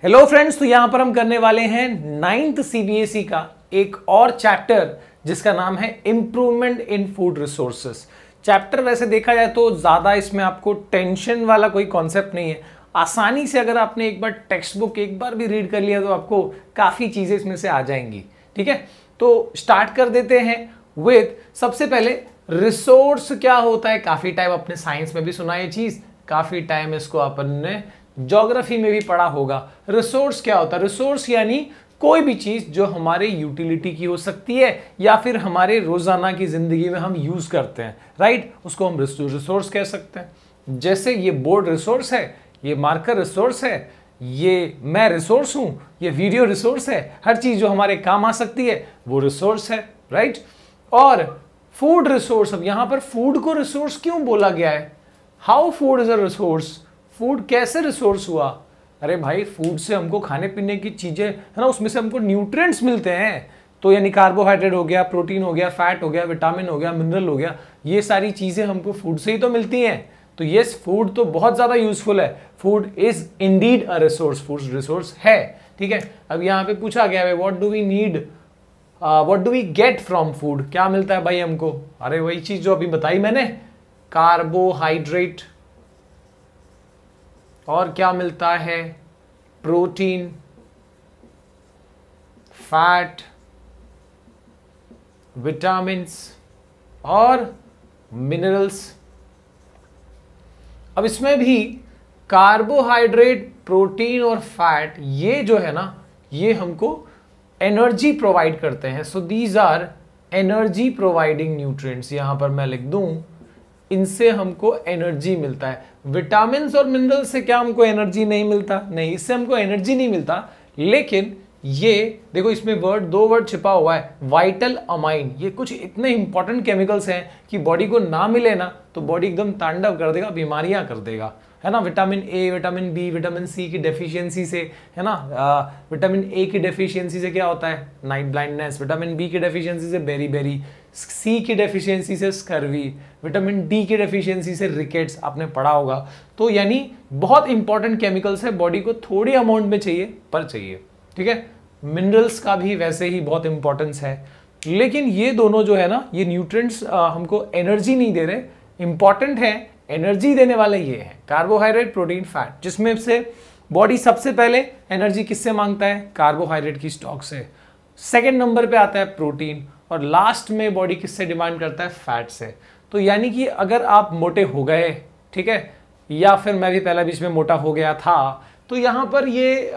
Hello friends, तो यहां पर हम करने वाले हैं 9th सीबीएसई का एक और चैप्टर जिसका नाम है improvement in food resources. Chapter वैसे देखा जाए तो ज्यादा इसमें आपको टेंशन वाला कोई कॉन्सेप्ट नहीं है। आसानी से अगर आपने एक बार टेक्स्ट बुक एक बार भी रीड कर लिया तो आपको काफी चीजें इसमें से आ जाएंगी। ठीक है, तो स्टार्ट कर देते हैं विद सबसे पहले रिसोर्स क्या होता है। काफी टाइम अपने साइंस में भी सुना ये चीज, काफी टाइम इसको अपन ने ज्योग्राफी में भी पढ़ा होगा। रिसोर्स क्या होता है? रिसोर्स यानी कोई भी चीज जो हमारे यूटिलिटी की हो सकती है या फिर हमारे रोजाना की जिंदगी में हम यूज करते हैं, राइट, उसको हम रिसोर्स कह सकते हैं। जैसे ये बोर्ड रिसोर्स है, ये मार्कर रिसोर्स है, ये मैं रिसोर्स हूं, ये वीडियो रिसोर्स है। हर चीज जो हमारे काम आ सकती है वो रिसोर्स है, राइट। और फूड रिसोर्स, अब यहां पर फूड को रिसोर्स क्यों बोला गया है? How food is a resource? Food कैसे रिसोर्स हुआ? अरे भाई, फूड से हमको खाने पीने की चीजें है ना, उसमें से हमको न्यूट्रिएंट्स मिलते हैं। तो यानी कार्बोहाइड्रेट हो गया, प्रोटीन हो गया, फैट हो गया, विटामिन हो गया, मिनरल हो गया, ये सारी चीजें हमको फूड से ही तो मिलती हैं। तो यस, फूड तो बहुत ज्यादा यूजफुल है। Food is indeed a resource, food resource है। ठीक है, अब यहाँ पे पूछा गया है what do we need, what do we get from food? क्या मिलता है भाई हमको? अरे वही चीज जो अभी बताई मैंने, कार्बोहाइड्रेट, और क्या मिलता है? प्रोटीन, फैट, विटामिन्स और मिनरल्स। अब इसमें भी कार्बोहाइड्रेट, प्रोटीन और फैट, ये जो है ना, ये हमको एनर्जी प्रोवाइड करते हैं। So these are energy providing nutrients. यहां पर मैं लिख दूं, इनसे हमको एनर्जी मिलता है। विटामिन्स और मिनरल्स से क्या हमको एनर्जी नहीं मिलता? नहीं, इससे हमको एनर्जी नहीं मिलता। लेकिन ये देखो, इसमें दो वर्ड छिपा हुआ है, वाइटल अमाइन। ये कुछ इतने इंपॉर्टेंट केमिकल्स हैं कि बॉडी को ना मिले ना तो बॉडी एकदम तांडव कर देगा, बीमारियां कर देगा, है ना। Vitamin A, vitamin B, vitamin C की डेफिशिएंसी से, है ना, विटामिन ए की डेफिशिएंसी से क्या होता है? Night blindness. विटामिन बी की डेफिशिएंसी से बेरी, सी की डेफिशिएंसी से स्कर्वी, विटामिन डी की डेफिशिएंसी से रिकेट्स, आपने पढ़ा होगा। तो यानी बहुत इंपॉर्टेंट केमिकल्स है, बॉडी को थोड़ी अमाउंट में चाहिए पर चाहिए। ठीक है, मिनरल्स का भी वैसे ही बहुत इंपॉर्टेंस है। लेकिन ये दोनों जो है ना, ये न्यूट्रिएंट्स हमको एनर्जी नहीं दे रहे। इंपॉर्टेंट है, एनर्जी देने वाले ये हैं कार्बोहाइड्रेट, प्रोटीन, फैट, जिसमें से बॉडी सबसे पहले एनर्जी किससे मांगता है? कार्बोहाइड्रेट की स्टॉक से। सेकंड नंबर पे आता है प्रोटीन, और लास्ट में बॉडी किससे डिमांड करता है? फैट से। तो यानी कि अगर आप मोटे हो गए, ठीक है, या फिर मैं भी पहला बीच में मोटा हो गया था, तो यहां पर ये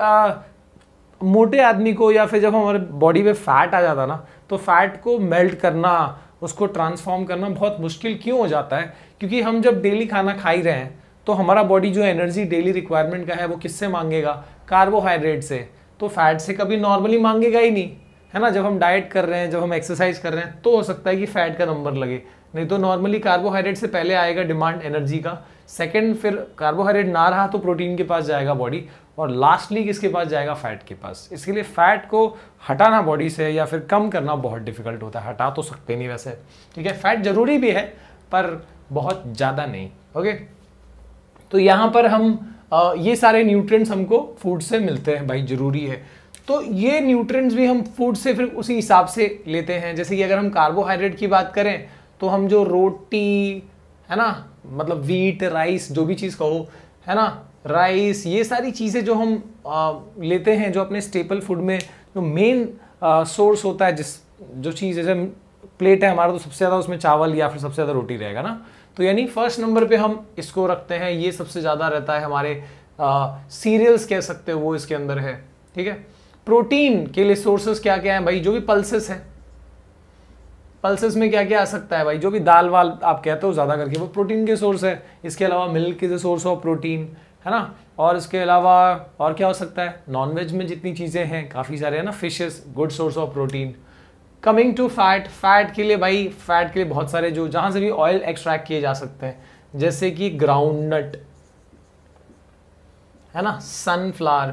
मोटे आदमी को, या फिर जब हमारे बॉडी में फैट आ जाता ना, तो फैट को मेल्ट करना, उसको ट्रांसफॉर्म करना बहुत मुश्किल क्यों हो जाता है? क्योंकि हम जब डेली खाना खा ही रहे हैं तो हमारा बॉडी जो एनर्जी डेली रिक्वायरमेंट का है वो किससे मांगेगा? कार्बोहाइड्रेट से। तो फैट से कभी नॉर्मली मांगेगा ही नहीं, है ना। जब हम डाइट कर रहे हैं, जब हम एक्सरसाइज कर रहे हैं, तो हो सकता है कि फैट का नंबर लगे, नहीं तो नॉर्मली कार्बोहाइड्रेट से पहले आएगा डिमांड एनर्जी का, सेकंड फिर कार्बोहाइड्रेट ना रहा तो प्रोटीन के पास जाएगा बॉडी, और लास्टली किसके पास जाएगा? फैट के पास। इसके लिए फैट को हटाना बॉडी से या फिर कम करना बहुत डिफिकल्ट होता है। हटा तो सकते नहीं वैसे, ठीक है, फैट जरूरी भी है पर बहुत ज़्यादा नहीं। ओके, तो यहाँ पर हम ये सारे न्यूट्रिएंट्स हमको फूड से मिलते हैं भाई, जरूरी है। तो ये न्यूट्रिएंट्स भी हम फूड से फिर उसी हिसाब से लेते हैं। जैसे कि अगर हम कार्बोहाइड्रेट की बात करें तो हम जो रोटी, है ना, मतलब व्हीट, राइस, जो भी चीज़ कहो, है ना, राइस, ये सारी चीज़ें जो हम लेते हैं, जो अपने स्टेपल फूड में जो मेन सोर्स होता है, जो चीज़ जैसे प्लेट है हमारा, तो सबसे ज़्यादा उसमें चावल या फिर सबसे ज़्यादा रोटी रहेगा ना। तो यानी फर्स्ट नंबर पे हम इसको रखते हैं, ये सबसे ज़्यादा रहता है। हमारे सीरियल्स कह सकते हो वो इसके अंदर है। ठीक है, प्रोटीन के लिए सोर्सेस क्या क्या है भाई? जो भी पल्सेस है, पल्सेस में क्या क्या आ सकता है भाई? जो भी दाल वाल आप कहते हो ज़्यादा करके, वो प्रोटीन के सोर्स है। इसके अलावा milk is a source of protein, है ना। और इसके अलावा और क्या हो सकता है? नॉनवेज में जितनी चीज़ें हैं काफ़ी सारे, है ना, fishes, good source of protein. Coming to fat, fat के लिए भाई, फैट के लिए बहुत सारे, जो जहाँ से भी ऑयल एक्सट्रैक्ट किए जा सकते हैं, जैसे कि ग्राउंडनट, है ना, सनफ्लावर,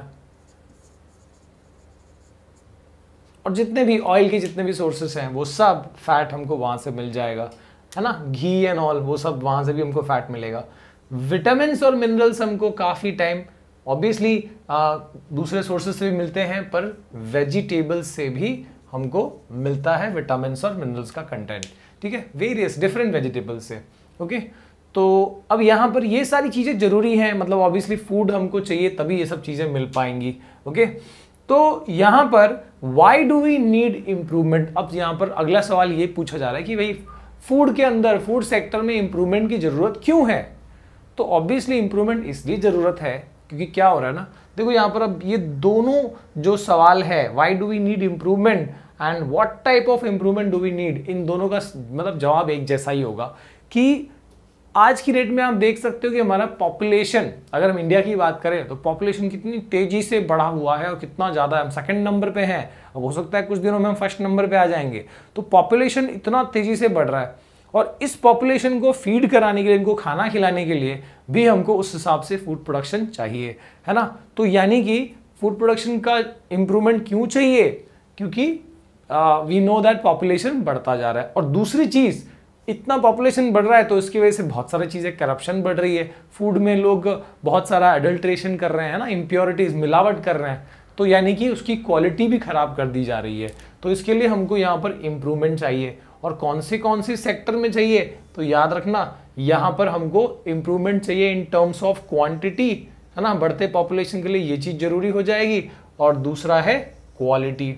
और जितने भी ऑयल के जितने भी सोर्सेस हैं वो सब फैट हमको वहाँ से मिल जाएगा, है ना। घी एंड ऑल, वो सब वहाँ से भी हमको फैट मिलेगा। विटामिन्स और मिनरल्स हमको काफ़ी टाइम ऑब्वियसली दूसरे सोर्सेज से भी मिलते हैं, पर वेजिटेबल्स से भी हमको मिलता है विटामिन और मिनरल्स का कंटेंट, ठीक है, वेरियस डिफरेंट वेजिटेबल्स से। ओके, तो अब यहाँ पर ये सारी चीज़ें जरूरी हैं, मतलब ऑब्वियसली फूड हमको चाहिए तभी ये सब चीज़ें मिल पाएंगी। ओके, तो यहाँ पर why do we need improvement. अब यहाँ पर अगला सवाल ये पूछा जा रहा है कि भाई फूड के अंदर, फूड सेक्टर में इम्प्रूवमेंट की जरूरत क्यों है। तो ऑब्वियसली इम्प्रूवमेंट इसलिए जरूरत है क्योंकि क्या हो रहा है ना, देखो यहाँ पर अब ये दोनों जो सवाल है, why do we need improvement and what type of improvement do we need, इन दोनों का मतलब जवाब एक जैसा ही होगा कि आज की डेट में आप देख सकते हो कि हमारा पॉपुलेशन, अगर हम इंडिया की बात करें तो पॉपुलेशन कितनी तेजी से बढ़ा हुआ है और कितना ज़्यादा है। हम सेकंड नंबर पे हैं, अब हो सकता है कुछ दिनों में हम फर्स्ट नंबर पे आ जाएंगे। तो पॉपुलेशन इतना तेजी से बढ़ रहा है और इस पॉपुलेशन को फीड कराने के लिए, इनको खाना खिलाने के लिए भी हमको उस हिसाब से फूड प्रोडक्शन चाहिए, है ना। तो यानी कि फूड प्रोडक्शन का इम्प्रूवमेंट क्यों चाहिए, क्योंकि वी नो दैट पॉपुलेशन बढ़ता जा रहा है। और दूसरी चीज़, इतना पॉपुलेशन बढ़ रहा है तो इसकी वजह से बहुत सारी चीज़ें, करप्शन बढ़ रही है, फूड में लोग बहुत सारा अडल्ट्रेशन कर रहे हैं ना, इम्प्योरिटीज़, मिलावट कर रहे हैं, तो यानी कि उसकी क्वालिटी भी खराब कर दी जा रही है। तो इसके लिए हमको यहाँ पर इम्प्रूवमेंट चाहिए। और कौन से सेक्टर में चाहिए, तो याद रखना यहाँ पर हमको इम्प्रूवमेंट चाहिए इन टर्म्स ऑफ क्वांटिटी, है ना, बढ़ते पॉपुलेशन के लिए ये चीज़ जरूरी हो जाएगी। और दूसरा है क्वालिटी।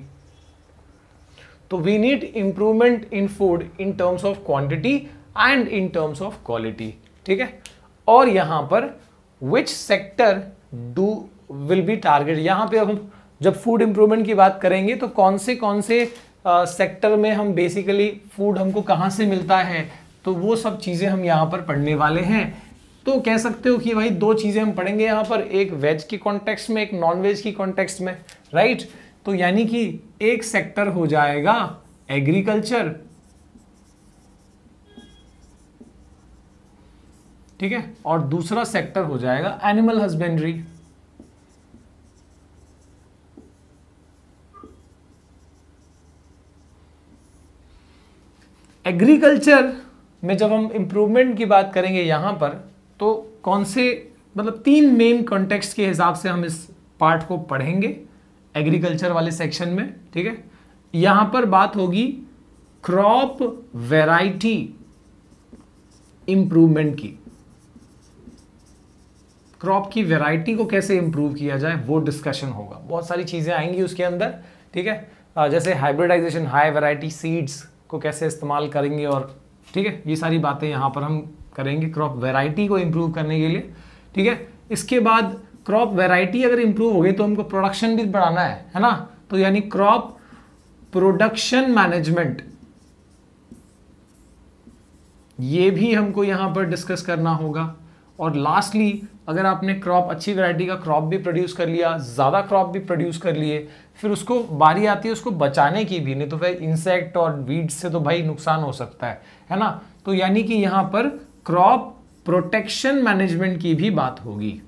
तो we need improvement in food in terms of quantity and in terms of quality, ठीक है। और यहाँ पर which sector do will be target, यहाँ पे हम जब फूड इम्प्रूवमेंट की बात करेंगे तो कौन से सेक्टर में हम बेसिकली फूड हमको कहाँ से मिलता है, तो वो सब चीज़ें हम यहाँ पर पढ़ने वाले हैं। तो कह सकते हो कि भाई दो चीज़ें हम पढ़ेंगे यहाँ पर, एक वेज के कॉन्टेक्स्ट में, एक नॉन वेज की कॉन्टेक्स्ट में, राइट। तो यानी कि एक सेक्टर हो जाएगा एग्रीकल्चर, ठीक है, और दूसरा सेक्टर हो जाएगा एनिमल हस्बेंड्री। एग्रीकल्चर में जब हम इंप्रूवमेंट की बात करेंगे यहां पर, तो कौन से, मतलब 3 मेन कॉन्टेक्स्ट के हिसाब से हम इस पार्ट को पढ़ेंगे एग्रीकल्चर वाले सेक्शन में, ठीक है। यहां पर बात होगी क्रॉप वैरायटी इंप्रूवमेंट की, क्रॉप की वैरायटी को कैसे इंप्रूव किया जाए वो डिस्कशन होगा। बहुत सारी चीजें आएंगी उसके अंदर, ठीक है, जैसे हाइब्रिडाइजेशन, हाई वैरायटी सीड्स को कैसे इस्तेमाल करेंगे, और ठीक है, ये सारी बातें यहाँ पर हम करेंगे क्रॉप वैरायटी को इंप्रूव करने के लिए, ठीक है। इसके बाद क्रॉप वैरायटी अगर इंप्रूव हो गई तो हमको प्रोडक्शन भी बढ़ाना है ना, तो यानी क्रॉप प्रोडक्शन मैनेजमेंट, ये भी हमको यहाँ पर डिस्कस करना होगा। और लास्टली, अगर आपने क्रॉप, अच्छी वैरायटी का क्रॉप भी प्रोड्यूस कर लिया, ज़्यादा क्रॉप भी प्रोड्यूस कर लिए, फिर उसको बारी आती है उसको बचाने की भी, नहीं तो फिर इंसेक्ट और वीड्स से तो भाई नुकसान हो सकता है ना। तो यानी कि यहाँ पर क्रॉप प्रोटेक्शन मैनेजमेंट की भी बात होगी,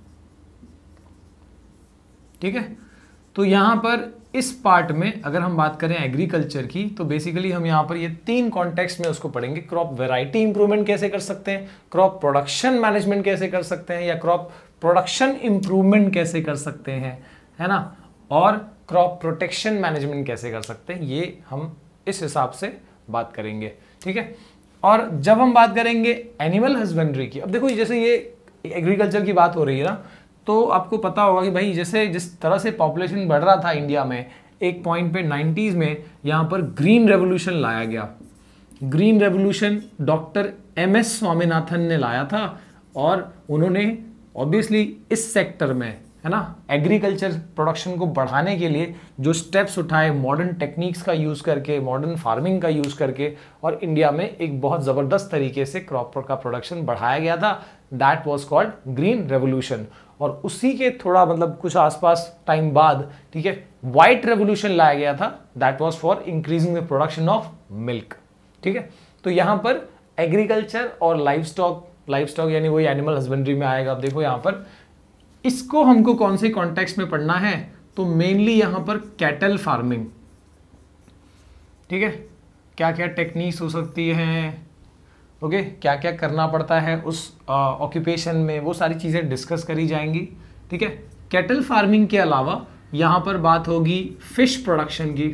ठीक है। तो यहाँ पर इस पार्ट में अगर हम बात करें एग्रीकल्चर की, तो बेसिकली हम यहाँ पर ये 3 कॉन्टेक्स्ट में उसको पढ़ेंगे। क्रॉप वैरायटी इंप्रूवमेंट कैसे कर सकते हैं, क्रॉप प्रोडक्शन मैनेजमेंट कैसे कर सकते हैं, या क्रॉप प्रोडक्शन इंप्रूवमेंट कैसे कर सकते हैं, है ना, और क्रॉप प्रोटेक्शन मैनेजमेंट कैसे कर सकते हैं, ये हम इस हिसाब से बात करेंगे, ठीक है। और जब हम बात करेंगे एनिमल हस्बेंड्री की, अब देखो जैसे ये एग्रीकल्चर की बात हो रही है ना, तो आपको पता होगा कि भाई जैसे जिस तरह से पॉपुलेशन बढ़ रहा था इंडिया में, एक पॉइंट पे 90s में यहाँ पर ग्रीन रेवोल्यूशन लाया गया। Green revolution doctor MS Swaminathan ने लाया था, और उन्होंने ऑब्वियसली इस सेक्टर में, है ना, एग्रीकल्चर प्रोडक्शन को बढ़ाने के लिए जो स्टेप्स उठाए, मॉडर्न टेक्निक्स का यूज़ करके, मॉडर्न फार्मिंग का यूज़ करके, और इंडिया में एक बहुत ज़बरदस्त तरीके से क्रॉप का प्रोडक्शन बढ़ाया गया था। That was called green revolution. और उसी के थोड़ा मतलब कुछ आसपास टाइम बाद, ठीक है, व्हाइट रेवोल्यूशन लाया गया था। That was for increasing the production of milk, ठीक है। तो यहाँ पर एग्रीकल्चर और लाइवस्टॉक यानी वही एनिमल हस्बेंड्री में आएगा। अब देखो यहाँ पर इसको हमको कौन से कॉन्टेक्स्ट में पढ़ना है, तो मेनली यहाँ पर कैटल फार्मिंग, ठीक है, क्या क्या टेक्निक्स हो सकती हैं, ओके, क्या क्या करना पड़ता है उस ऑक्यूपेशन में, वो सारी चीज़ें डिस्कस करी जाएंगी, ठीक है। कैटल फार्मिंग के अलावा यहां पर बात होगी फिश प्रोडक्शन की,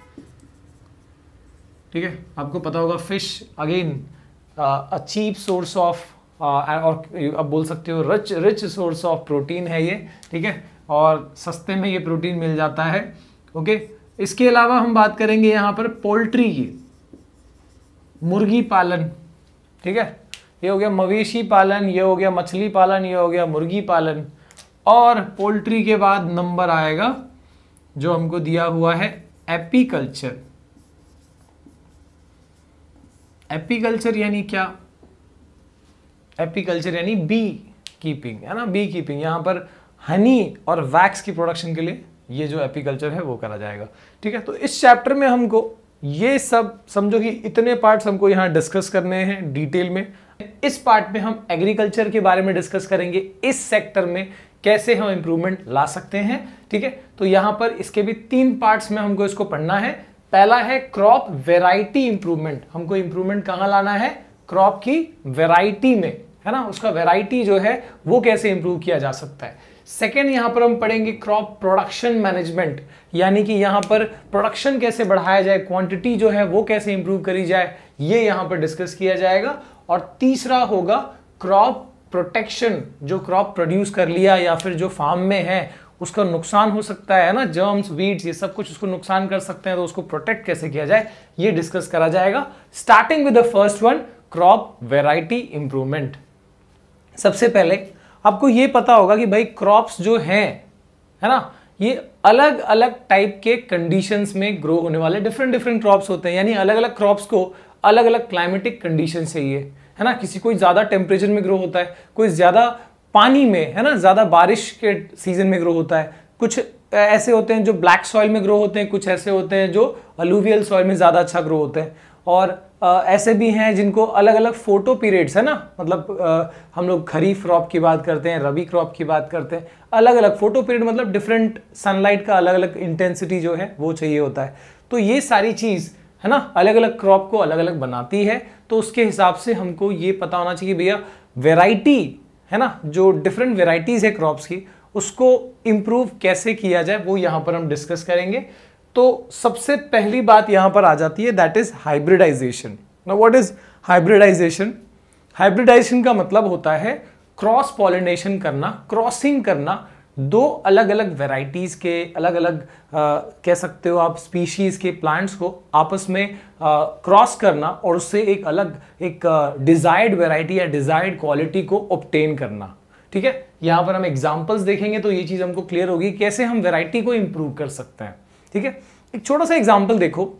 ठीक है। आपको पता होगा fish again a cheap source of और अब बोल सकते हो रिच सोर्स ऑफ प्रोटीन है ये, ठीक है, और सस्ते में ये प्रोटीन मिल जाता है, ओके। इसके अलावा हम बात करेंगे यहाँ पर पोल्ट्री की, मुर्गी पालन, ठीक है। ये हो गया मवेशी पालन, ये हो गया मछली पालन, ये हो गया मुर्गी पालन, और पोल्ट्री के बाद नंबर आएगा जो हमको दिया हुआ है एपीकल्चर। एपीकल्चर यानी क्या? एपीकल्चर यानी बी कीपिंग, है ना, बी कीपिंग। यहाँ पर हनी और वैक्स की प्रोडक्शन के लिए ये जो एपीकल्चर है वो करा जाएगा, ठीक है। तो इस चैप्टर में हमको ये सब समझो कि इतने पार्ट्स हमको यहाँ डिस्कस करने हैं डिटेल में। इस पार्ट में हम एग्रीकल्चर के बारे में डिस्कस करेंगे, इस सेक्टर में कैसे हम इंप्रूवमेंट ला सकते हैं, ठीक है। तो यहाँ पर इसके भी 3 पार्ट्स में हमको इसको पढ़ना है। पहला है क्रॉप वेराइटी इंप्रूवमेंट, हमको इंप्रूवमेंट कहाँ लाना है? क्रॉप की वेराइटी में, है ना, उसका वेराइटी जो है वो कैसे इंप्रूव किया जा सकता है। सेकेंड यहां पर हम पढ़ेंगे क्रॉप प्रोडक्शन मैनेजमेंट, यानी कि यहां पर प्रोडक्शन कैसे बढ़ाया जाए, क्वांटिटी जो है वो कैसे इंप्रूव करी जाए, ये यहां पर डिस्कस किया जाएगा। और तीसरा होगा क्रॉप प्रोटेक्शन, जो क्रॉप प्रोड्यूस कर लिया या फिर जो फार्म में है उसका नुकसान हो सकता है ना, जर्म्स, वीड्स, ये सब कुछ उसको नुकसान कर सकते हैं, तो उसको प्रोटेक्ट कैसे किया जाए ये डिस्कस करा जाएगा। Starting with the first one, crop variety improvement. सबसे पहले आपको ये पता होगा कि भाई क्रॉप्स जो हैं, है ना, ये अलग अलग टाइप के कंडीशंस में ग्रो होने वाले डिफरेंट क्रॉप्स होते हैं, यानी अलग अलग क्रॉप्स को अलग अलग क्लाइमेटिक कंडीशन चाहिए, है ना। किसी कोई ज्यादा टेम्परेचर में ग्रो होता है, कोई ज्यादा पानी में, है ना, ज्यादा बारिश के सीजन में ग्रो होता है, कुछ ऐसे होते हैं जो ब्लैक सॉइल में ग्रो होते हैं, कुछ ऐसे होते हैं जो अलूवियल सॉइल में ज्यादा अच्छा ग्रो होते हैं, और ऐसे भी हैं जिनको अलग अलग फोटो पीरियड्स, है ना, मतलब हम लोग खरीफ क्रॉप की बात करते हैं, रबी क्रॉप की बात करते हैं, अलग अलग फोटो पीरियड मतलब डिफरेंट सनलाइट का अलग अलग इंटेंसिटी जो है वो चाहिए होता है। तो ये सारी चीज, है ना, अलग अलग क्रॉप को अलग अलग बनाती है। तो उसके हिसाब से हमको ये पता होना चाहिए भैया वेराइटी, है ना, जो डिफरेंट वेराइटीज है क्रॉप्स की, उसको इंप्रूव कैसे किया जाए वो यहां पर हम डिस्कस करेंगे। तो सबसे पहली बात यहां पर आ जाती है, that is hybridisation. Now what is hybridisation? Hybridisation का मतलब होता है क्रॉस पॉलिनेशन करना, क्रॉसिंग करना, दो अलग अलग वेराइटीज के, अलग अलग कह सकते हो आप स्पीशीज के प्लांट्स को आपस में क्रॉस करना और उससे एक अलग एक डिजायर्ड वेराइटी या डिजायर्ड क्वालिटी को ऑब्टेन करना, ठीक है। यहां पर हम एग्जांपल्स देखेंगे तो ये चीज हमको क्लियर होगी कैसे हम वेराइटी को इंप्रूव कर सकते हैं, ठीक है। एक छोटा सा एग्जांपल देखो,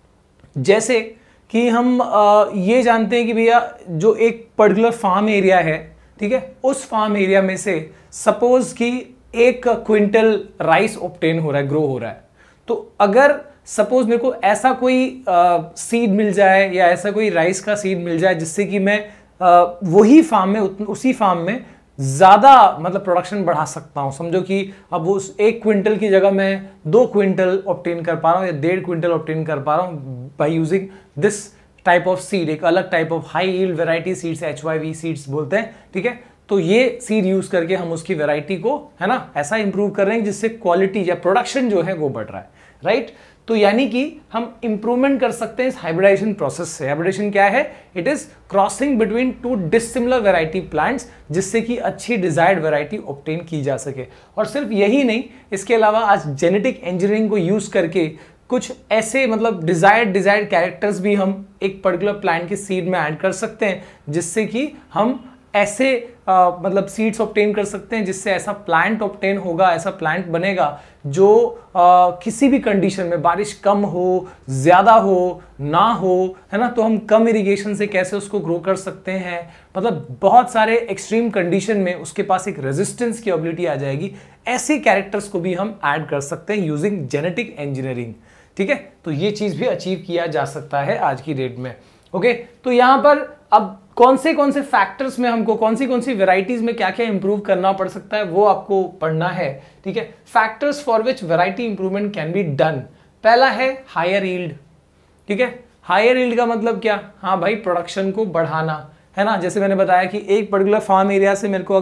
जैसे कि हम ये जानते हैं कि भैया जो एक पर्टिकुलर फार्म एरिया है, ठीक है, उस फार्म एरिया में से सपोज कि 1 क्विंटल राइस ऑब्टेन हो रहा है, ग्रो हो रहा है। तो अगर सपोज मेरे को ऐसा कोई सीड मिल जाए या ऐसा कोई राइस का सीड मिल जाए जिससे कि मैं वही फार्म में, उसी फार्म में ज्यादा मतलब प्रोडक्शन बढ़ा सकता हूं। समझो कि अब उस 1 क्विंटल की जगह मैं 2 क्विंटल ऑब्टेन कर पा रहा हूं या 1.5 क्विंटल ऑब्टेन कर पा रहा हूं by using this type of seed, एक अलग type of high yield variety seeds, HYV seeds बोलते हैं, ठीक है। तो ये सीड यूज करके हम उसकी वेराइटी को, है ना, ऐसा इंप्रूव कर रहे हैं जिससे क्वालिटी या प्रोडक्शन जो है वो बढ़ रहा है, राइट। तो यानी कि हम इंप्रूवमेंट कर सकते हैं इस हाइब्रिडाइजेशन प्रोसेस से। हाइब्रिडाइजेशन क्या है? It is crossing between 2 dissimilar variety plants, जिससे कि अच्छी डिजायर्ड वैरायटी ऑब्टेन की जा सके। और सिर्फ यही नहीं, इसके अलावा आज जेनेटिक इंजीनियरिंग को यूज करके कुछ ऐसे मतलब डिजायर्ड कैरेक्टर्स भी हम एक पर्टिकुलर प्लांट के सीड में ऐड कर सकते हैं, जिससे कि हम ऐसे मतलब सीड्स ऑब्टेन कर सकते हैं, जिससे ऐसा प्लांट ऑब्टेन होगा, ऐसा प्लांट बनेगा जो किसी भी कंडीशन में, बारिश कम हो, ज्यादा हो, ना हो, है ना, तो हम कम इरिगेशन से कैसे उसको ग्रो कर सकते हैं, मतलब बहुत सारे एक्सट्रीम कंडीशन में उसके पास एक रेजिस्टेंस की एबिलिटी आ जाएगी। ऐसे कैरेक्टर्स को भी हम ऐड कर सकते हैं यूजिंग जेनेटिक इंजीनियरिंग, ठीक है। तो ये चीज भी अचीव किया जा सकता है आज की डेट में, ओके। तो यहां पर अब कौन से फैक्टर्स में हमको कौन सी वेराइटीज में क्या क्या इंप्रूव करना पड़ सकता है वो आपको पढ़ना है, ठीक है। Factors for which variety improvement can be done. पहला है हायर यील्ड, ठीक है। हायर यील्ड का मतलब क्या? हाँ भाई, प्रोडक्शन को बढ़ाना, है ना। जैसे मैंने बताया कि एक पर्टिकुलर फार्म एरिया से मेरे को अगर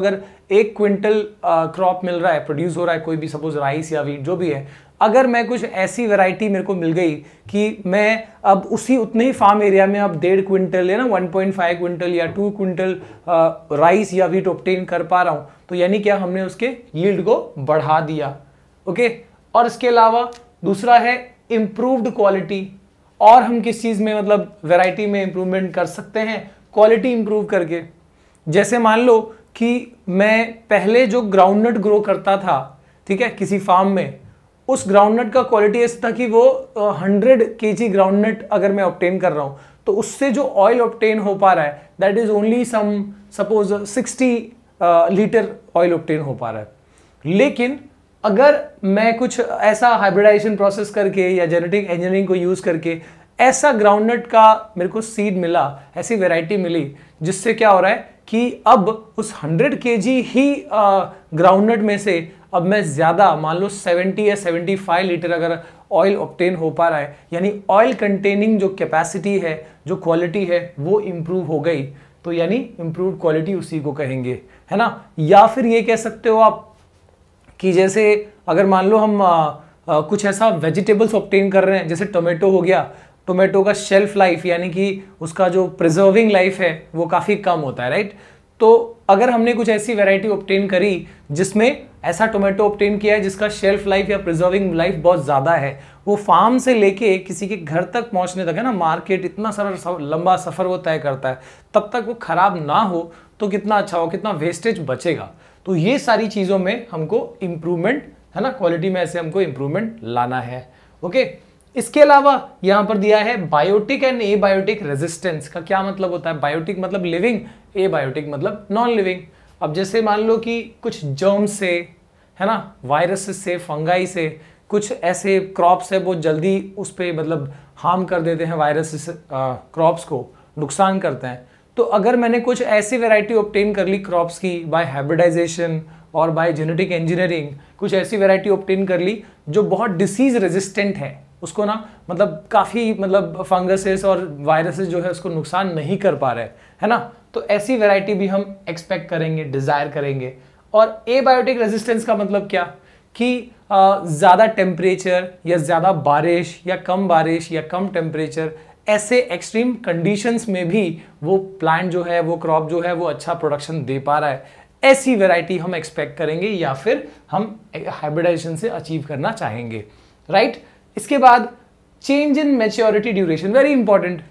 1 क्विंटल क्रॉप मिल रहा है, प्रोड्यूस हो रहा है, कोई भी सपोज राइस या वीट जो भी है, अगर मैं कुछ ऐसी वैरायटी मेरे को मिल गई कि मैं अब उसी उतने ही फार्म एरिया में अब 1.5 क्विंटल या ना 1.5 क्विंटल या 2 क्विंटल राइस या वीट ऑब्टेन कर पा रहा हूं, तो यानी क्या, हमने उसके यील्ड को बढ़ा दिया। ओके, और इसके अलावा दूसरा है इंप्रूव्ड क्वालिटी। और हम किस चीज में मतलब वैरायटी में इंप्रूवमेंट कर सकते हैं, क्वालिटी इंप्रूव करके। जैसे मान लो कि मैं पहले जो ग्राउंडनट ग्रो करता था, ठीक है, किसी फार्म में, उस ग्राउंडनट का क्वालिटी ऐसा था कि वो 100 kg ग्राउंडनट अगर मैं ऑब्टेन कर रहा हूं तो उससे जो ऑयल ऑब्टेन हो पा रहा है that is only suppose 60 litre oil obtain हो पा रहा है। लेकिन अगर मैं कुछ ऐसा हाइब्रिडाइजेशन प्रोसेस करके या जेनेटिक इंजीनियरिंग को यूज करके ऐसा ग्राउंडनट का मेरे को सीड मिला, ऐसी वैरायटी मिली, जिससे क्या हो रहा है कि अब उस 100 kg ही ग्राउंडनट में से अब मैं ज्यादा, मान लो 70 या 75 लीटर अगर ऑयल ऑब्टेन हो पा रहा है, यानी ऑयल कंटेनिंग जो कैपेसिटी है, जो क्वालिटी है, वो इंप्रूव हो गई। तो यानी इंप्रूव्ड क्वालिटी उसी को कहेंगे, है ना। या फिर ये कह सकते हो आप कि जैसे अगर मान लो हम कुछ ऐसा वेजिटेबल्स ऑब्टेन कर रहे हैं, जैसे टोमेटो हो गया, टोमेटो का शेल्फ लाइफ यानी कि उसका जो प्रिजर्विंग लाइफ है वो काफी कम होता है, राइट। तो अगर हमने कुछ ऐसी वैरायटी ऑब्टेन करी जिसमें ऐसा टोमेटो ऑब्टेन किया है जिसका शेल्फ लाइफ या प्रिजर्विंग लाइफ बहुत ज्यादा है, वो फार्म से लेके किसी के घर तक पहुंचने तक, है ना, मार्केट, इतना सारा लंबा सफर वो तय करता है, तब तक वो खराब ना हो तो कितना अच्छा हो, कितना वेस्टेज बचेगा। तो ये सारी चीजों में हमको इंप्रूवमेंट, है ना, क्वालिटी में ऐसे हमको इंप्रूवमेंट लाना है। ओके, इसके अलावा यहां पर दिया है बायोटिक एंड एबायोटिक रेजिस्टेंस का क्या मतलब होता है। बायोटिक मतलब लिविंग, एबायोटिक मतलब नॉन लिविंग। अब जैसे मान लो कि कुछ जर्म्स से, है ना, वायरसेस से, फंगाई से, कुछ ऐसे क्रॉप्स है वो जल्दी उस पर मतलब हार्म कर देते हैं, वायरसेस क्रॉप्स को नुकसान करते हैं। तो अगर मैंने कुछ ऐसी वैरायटी ऑब्टेन कर ली क्रॉप्स की बाय हाइब्रिडाइजेशन और बाय जेनेटिक इंजीनियरिंग, कुछ ऐसी वैरायटी ऑब्टेन कर ली जो बहुत डिसीज रेजिस्टेंट है, उसको ना मतलब काफी मतलब फंगसेस और वायरसेस जो है उसको नुकसान नहीं कर पा रहे, है ना, तो ऐसी वैरायटी भी हम एक्सपेक्ट करेंगे, डिजायर करेंगे। और एबायोटिक रेजिस्टेंस का मतलब क्या कि ज्यादा टेम्परेचर या ज्यादा बारिश या कम टेम्परेचर, ऐसे एक्सट्रीम कंडीशंस में भी वो प्लांट जो है, वो क्रॉप जो है, वो अच्छा प्रोडक्शन दे पा रहा है, ऐसी वैरायटी हम एक्सपेक्ट करेंगे या फिर हम हाइब्रिडाइजेशन से अचीव करना चाहेंगे, राइट। इसके बाद change in maturity duration, very important.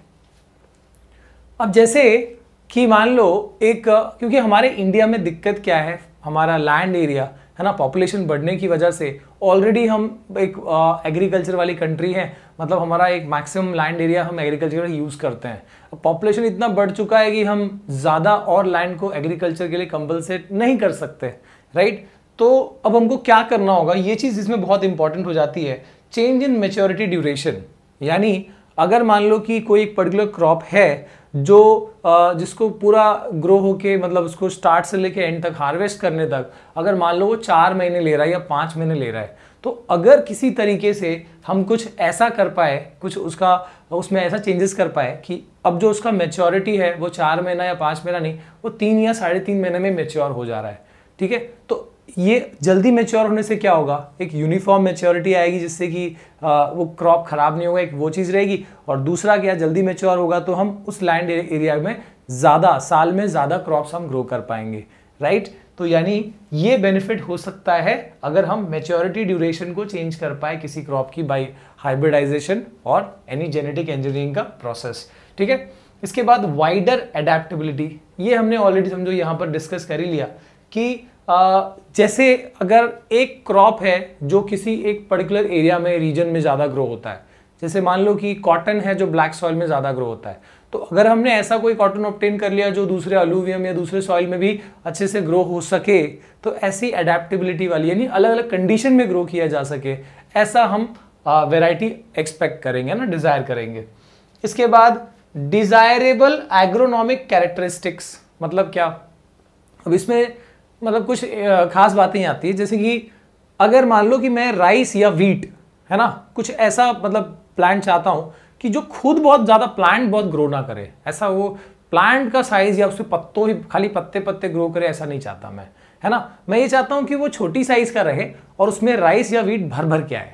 अब जैसे कि मान लो एक, क्योंकि हमारे इंडिया में दिक्कत क्या है, हमारा लैंड एरिया, है ना, पॉपुलेशन बढ़ने की वजह से ऑलरेडी हम एक एग्रीकल्चर वाली कंट्री है, मतलब हमारा एक मैक्सिमम लैंड एरिया हम एग्रीकल्चर का यूज करते हैं। अब पॉपुलेशन इतना बढ़ चुका है कि हम ज्यादा और लैंड को एग्रीकल्चर के लिए कंपलसेट नहीं कर सकते, राइट। तो अब हमको क्या करना होगा, ये चीज इसमें बहुत इंपॉर्टेंट हो जाती है, चेंज इन मैच्योरिटी ड्यूरेशन। यानी अगर मान लो कि कोई एक पर्टिकुलर क्रॉप है जो जिसको पूरा ग्रो होके मतलब उसको स्टार्ट से लेके एंड तक हार्वेस्ट करने तक अगर मान लो वो 4 महीने ले रहा है या 5 महीने ले रहा है, तो अगर किसी तरीके से हम कुछ ऐसा कर पाए, कुछ उसका उसमें ऐसा चेंजेस कर पाए कि अब जो उसका मैच्योरिटी है वो 4 महीना या 5 महीना नहीं, वो 3 या 3.5 महीने में मैच्योर हो जा रहा है, ठीक है। तो ये जल्दी मैच्योर होने से क्या होगा, एक यूनिफॉर्म मैच्योरिटी आएगी जिससे कि वो क्रॉप खराब नहीं होगा, एक वो चीज रहेगी। और दूसरा क्या, जल्दी मैच्योर होगा तो हम उस लैंड एरिया में ज्यादा, साल में ज्यादा क्रॉप्स हम ग्रो कर पाएंगे, राइट। तो यानी ये बेनिफिट हो सकता है अगर हम मैच्योरिटी ड्यूरेशन को चेंज कर पाए किसी क्रॉप की बाय हाइब्रिडाइजेशन और एनी जेनेटिक इंजीनियरिंग का प्रोसेस, ठीक है। इसके बाद वाइडर एडेप्टेबिलिटी, ये हमने ऑलरेडी समझो यहां पर डिस्कस कर ही लिया कि जैसे अगर एक क्रॉप है जो किसी एक पर्टिकुलर एरिया में, रीजन में ज्यादा ग्रो होता है, जैसे मान लो कि कॉटन है जो ब्लैक सॉइल में ज्यादा ग्रो होता है, तो अगर हमने ऐसा कोई कॉटन ऑब्टेन कर लिया जो दूसरे अलूवियम या दूसरे सॉइल में भी अच्छे से ग्रो हो सके, तो ऐसी एडेप्टेबिलिटी वाली यानी अलग अलग कंडीशन में ग्रो किया जा सके, ऐसा हम वैरायटी एक्सपेक्ट करेंगे ना, डिजायर करेंगे। इसके बाद डिजायरेबल एग्रोनॉमिक कैरेक्टरिस्टिक्स, मतलब क्या, अब इसमें मतलब कुछ खास बातें आती है, जैसे कि अगर मान लो कि मैं राइस या वीट, है ना, कुछ ऐसा मतलब प्लांट चाहता हूं कि जो खुद बहुत ज्यादा प्लांट बहुत ग्रो ना करे, ऐसा वो प्लांट का साइज या उसके पत्तों ही खाली पत्ते पत्ते ग्रो करे, ऐसा नहीं चाहता मैं, है ना। मैं ये चाहता हूं कि वो छोटी साइज का रहे और उसमें राइस या व्हीट भर भर के आए।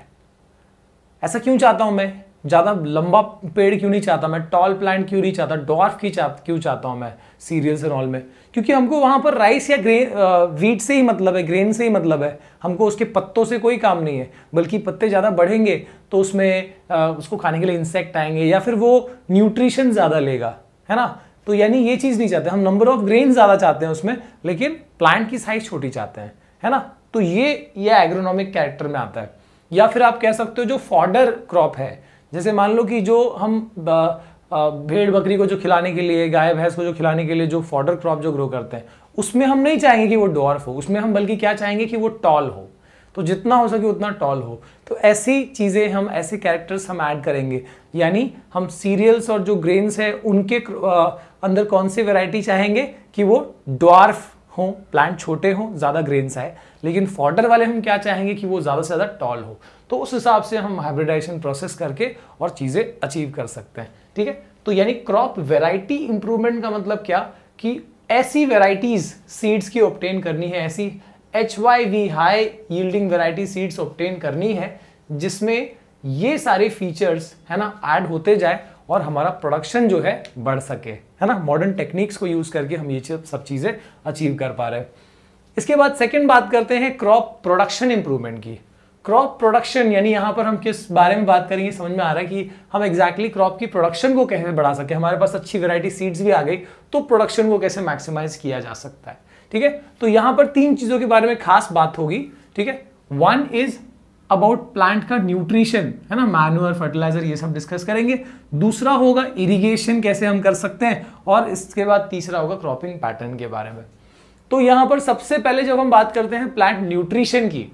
ऐसा क्यों चाहता हूं मैं, ज्यादा लंबा पेड़ क्यों नहीं चाहता मैं, टॉल प्लांट क्यों नहीं चाहता, डॉर्फ क्यों चाहता हूं मैं सीरियल्स एंड ऑल में, क्योंकि हमको वहां पर राइस या व्हीट से ही मतलब है, ग्रेन से ही मतलब है, हमको उसके पत्तों से कोई काम नहीं है। बल्कि पत्ते ज्यादा बढ़ेंगे तो उसमें उसको खाने के लिए इंसेक्ट आएंगे या फिर वो न्यूट्रिशन ज्यादा लेगा, है ना। तो यानी ये चीज नहीं चाहते हम, नंबर ऑफ ग्रेन ज्यादा चाहते हैं उसमें, लेकिन प्लांट की साइज छोटी चाहते हैं, है ना। तो ये एग्रोनॉमिक कैरेक्टर में आता है। या फिर आप कह सकते हो जो फॉडर क्रॉप है, जैसे मान लो कि जो हम भेड़ बकरी को जो खिलाने के लिए, गाय भैंस को जो खिलाने के लिए जो फॉडर क्रॉप जो ग्रो करते हैं, उसमें हम नहीं चाहेंगे कि वो डॉर्फ हो, उसमें हम बल्कि क्या चाहेंगे कि वो टॉल हो, तो जितना हो सके उतना टॉल हो। तो ऐसी चीजें हम, ऐसे कैरेक्टर्स हम ऐड करेंगे। यानी हम सीरियल्स और जो ग्रेन्स है उनके अंदर कौन सी वैरायटी चाहेंगे कि वो डॉर्फ हो, प्लांट छोटे हो, ज्यादा ग्रेन्स आए, लेकिन फॉडर वाले हम क्या चाहेंगे कि वो ज्यादा से ज्यादा टॉल हो। तो उस हिसाब से हम हाइब्रिडाइजेशन प्रोसेस करके और चीजें अचीव कर सकते हैं, ठीक है। तो यानी क्रॉप वैरायटी इंप्रूवमेंट का मतलब क्या, कि ऐसी वैरायटीज सीड्स की ऑब्टेन करनी है, ऐसी HYV high yielding variety seeds obtain करनी है जिसमें ये सारे फीचर्स, है ना, ऐड होते जाए और हमारा प्रोडक्शन जो है बढ़ सके, है ना। मॉडर्न टेक्निक्स को यूज करके हम ये सब चीजें अचीव कर पा रहे हैं। इसके बाद सेकंड बात करते हैं क्रॉप प्रोडक्शन इंप्रूवमेंट की। क्रॉप प्रोडक्शन यानी यहां पर हम किस बारे में बात करेंगे, समझ में आ रहा है कि हम एग्जैक्टली क्रॉप की प्रोडक्शन को कैसे बढ़ा सके। हमारे पास अच्छी वैरायटी सीड्स भी आ गई तो प्रोडक्शन को कैसे मैक्सिमाइज किया जा सकता है, ठीक है। तो यहां पर 3 चीजों के बारे में खास बात होगी, ठीक है। वन इज अबाउट प्लांट का न्यूट्रिशन, है ना, मैन्योर, फर्टिलाइजर, ये सब डिस्कस करेंगे। दूसरा होगा इरिगेशन कैसे हम कर सकते हैं, और इसके बाद तीसरा होगा क्रॉपिंग पैटर्न के बारे में। तो यहां पर सबसे पहले जब हम बात करते हैं प्लांट न्यूट्रिशन की,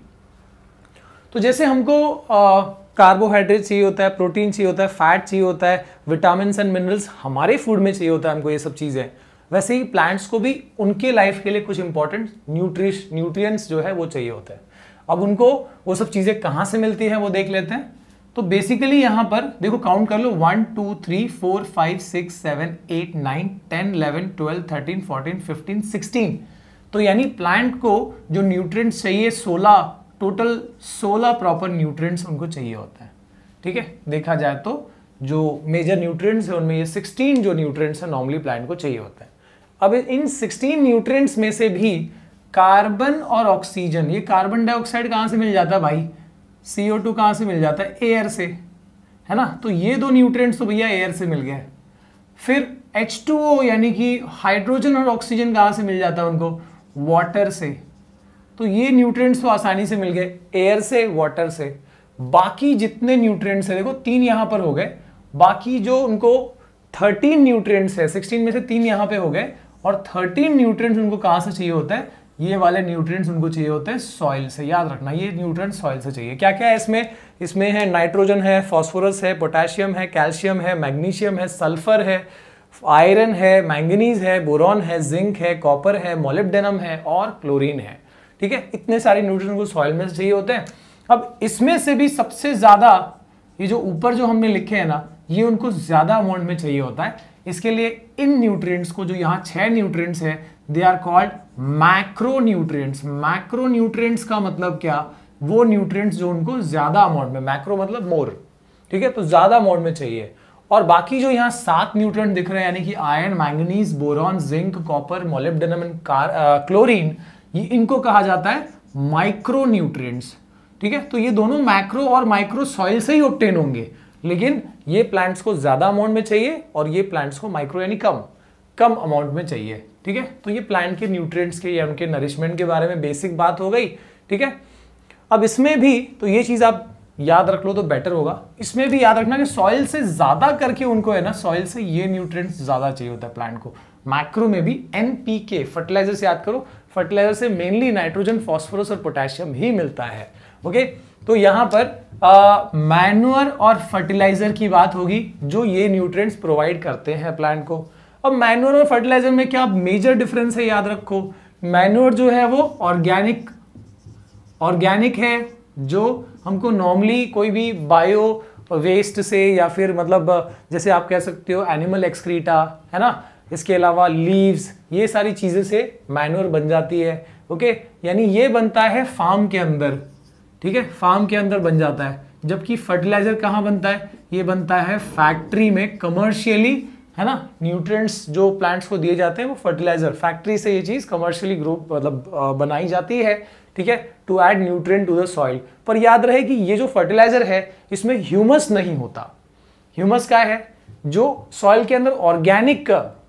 तो जैसे हमको कार्बोहाइड्रेट चाहिए होता है, प्रोटीन चाहिए होता है, फैट चाहिए होता है, विटामिन एंड मिनरल्स हमारे फूड में चाहिए होता है हमको ये सब चीजें, वैसे ही प्लांट्स को भी उनके लाइफ के लिए कुछ इंपॉर्टेंट न्यूट्रिएंट्स जो है वो चाहिए होता है। अब उनको वो सब चीजें कहां से मिलती है वो देख लेते हैं। तो बेसिकली यहां पर देखो, काउंट कर लो, 1 2 3 4 5 6 7 8 9 10 11 12 13 14 15 16। तो यानी प्लांट को जो न्यूट्रिएंट्स चाहिए 16, टोटल 16 प्रॉपर न्यूट्रिएंट्स उनको चाहिए होता है, ठीक है। देखा जाए तो जो मेजर न्यूट्रिएंट्स है उनमें ये 16 जो न्यूट्रिएंट्स है नॉर्मली प्लांट को चाहिए होता है। अब इन 16 न्यूट्रिएंट्स में से भी कार्बन और ऑक्सीजन, ये कार्बन डाइऑक्साइड कहां से मिल जाता है भाई, CO2 कहां से मिल जाता है, एयर से, है ना। तो ये 2 न्यूट्रिएंट्स तो भैया एयर से मिल गए। फिर H2O यानी कि हाइड्रोजन और ऑक्सीजन कहां से मिल जाता है उनको, वाटर से। तो ये न्यूट्रिएंट्स तो आसानी से मिल गए, एयर से, वाटर से। बाकी जितने न्यूट्रिएंट्स है, देखो 3 यहां पर हो गए, बाकी जो उनको 13 न्यूट्रिएंट्स है, 16 में से 3 यहां पे हो गए, और 13 न्यूट्रिएंट्स उनको कहां से चाहिए होता है, ये वाले न्यूट्रिएंट्स उनको चाहिए होते हैं सॉइल से। याद रखना, ये न्यूट्रिएंट्स सॉइल से चाहिए। क्या क्या है इसमें, इसमें है नाइट्रोजन है, फास्फोरस है, पोटेशियम है, कैल्शियम है, मैग्नीशियम है, सल्फर है, आयरन है, मैंगनीज है, बोरॉन है, जिंक है, कॉपर है, मोलिब्डेनम है और क्लोरीन है, ठीक है। इतने सारे न्यूट्रिएंट्स को सॉइल में से चाहिए होते हैं। अब इसमें से भी सबसे ज्यादा ये जो ऊपर जो हमने लिखे हैं ना, ये उनको ज्यादा अमाउंट में चाहिए होता है। इसके लिए इन न्यूट्रिएंट्स को, जो यहाँ 6 न्यूट्रिएंट्स है, they are called macronutrients. Macronutrients का मतलब क्या, वो न्यूट्रिएंट्स जो उनको ज्यादा अमाउंट में, मैक्रो मतलब मोर, ठीक है, तो ज्यादा अमाउंट में चाहिए। और बाकी जो यहाँ 7 न्यूट्रिएंट दिख रहे हैं, यानी कि iron, manganese, boron, zinc, copper, molybdenum and chlorine, ये इनको कहा जाता है माइक्रो न्यूट्रिएंट्स, ठीक है। तो ये दोनों मैक्रो और माइक्रो सॉइल से ही ऑब्टेन होंगे, लेकिन ये प्लांट्स को ज्यादा अमाउंट में चाहिए और ये प्लांट्स को माइक्रो यानी कम अमाउंट में चाहिए, ठीक है। तो ये प्लांट के न्यूट्रिएंट्स के या उनके नरिशमेंट के बारे में बेसिक बात हो गई, ठीक है। अब इसमें भी तो ये चीज आप याद रख लो तो बेटर होगा। इसमें भी याद रखना कि सॉइल से ज्यादा करके उनको, है ना, सॉइल से ये न्यूट्रिएंट्स ज्यादा चाहिए होता है प्लांट को। मैक्रो में भी NPK, फर्टिलाइजर से याद करो, फर्टिलाइजर से मेनली नाइट्रोजन, फास्फोरस और पोटेशियम ही मिलता है, ओके। तो यहां पर मैन्योर और फर्टिलाइजर की बात होगी, जो ये न्यूट्रिएंट्स प्रोवाइड करते हैं प्लांट को। अब मैन्योर और फर्टिलाइजर में क्या मेजर डिफरेंस है, याद रखो। मैन्योर जो है वो ऑर्गेनिक है, जो हमको नॉर्मली कोई भी बायो वेस्ट से, या फिर मतलब जैसे आप कह सकते हो एनिमल एक्सक्रीटा, है ना, इसके अलावा लीव्स, ये सारी चीजें से मैन्योर बन जाती है। ओके, यानी ये बनता है फार्म के अंदर, ठीक है, फार्म के अंदर बन जाता है। जबकि फर्टिलाइजर कहाँ बनता है, ये बनता है फैक्ट्री में कमर्शियली, है ना। न्यूट्रिएंट्स जो प्लांट्स को दिए जाते हैं वो फर्टिलाइजर, फैक्ट्री से ये चीज कमर्शियली ग्रो मतलब बनाई जाती है, ठीक है, to add nutrient to the soil. पर याद रहे कि ये जो फर्टिलाइजर है इसमें ह्यूमस नहीं होता। ह्यूमस क्या है, जो सॉइल के अंदर ऑर्गेनिक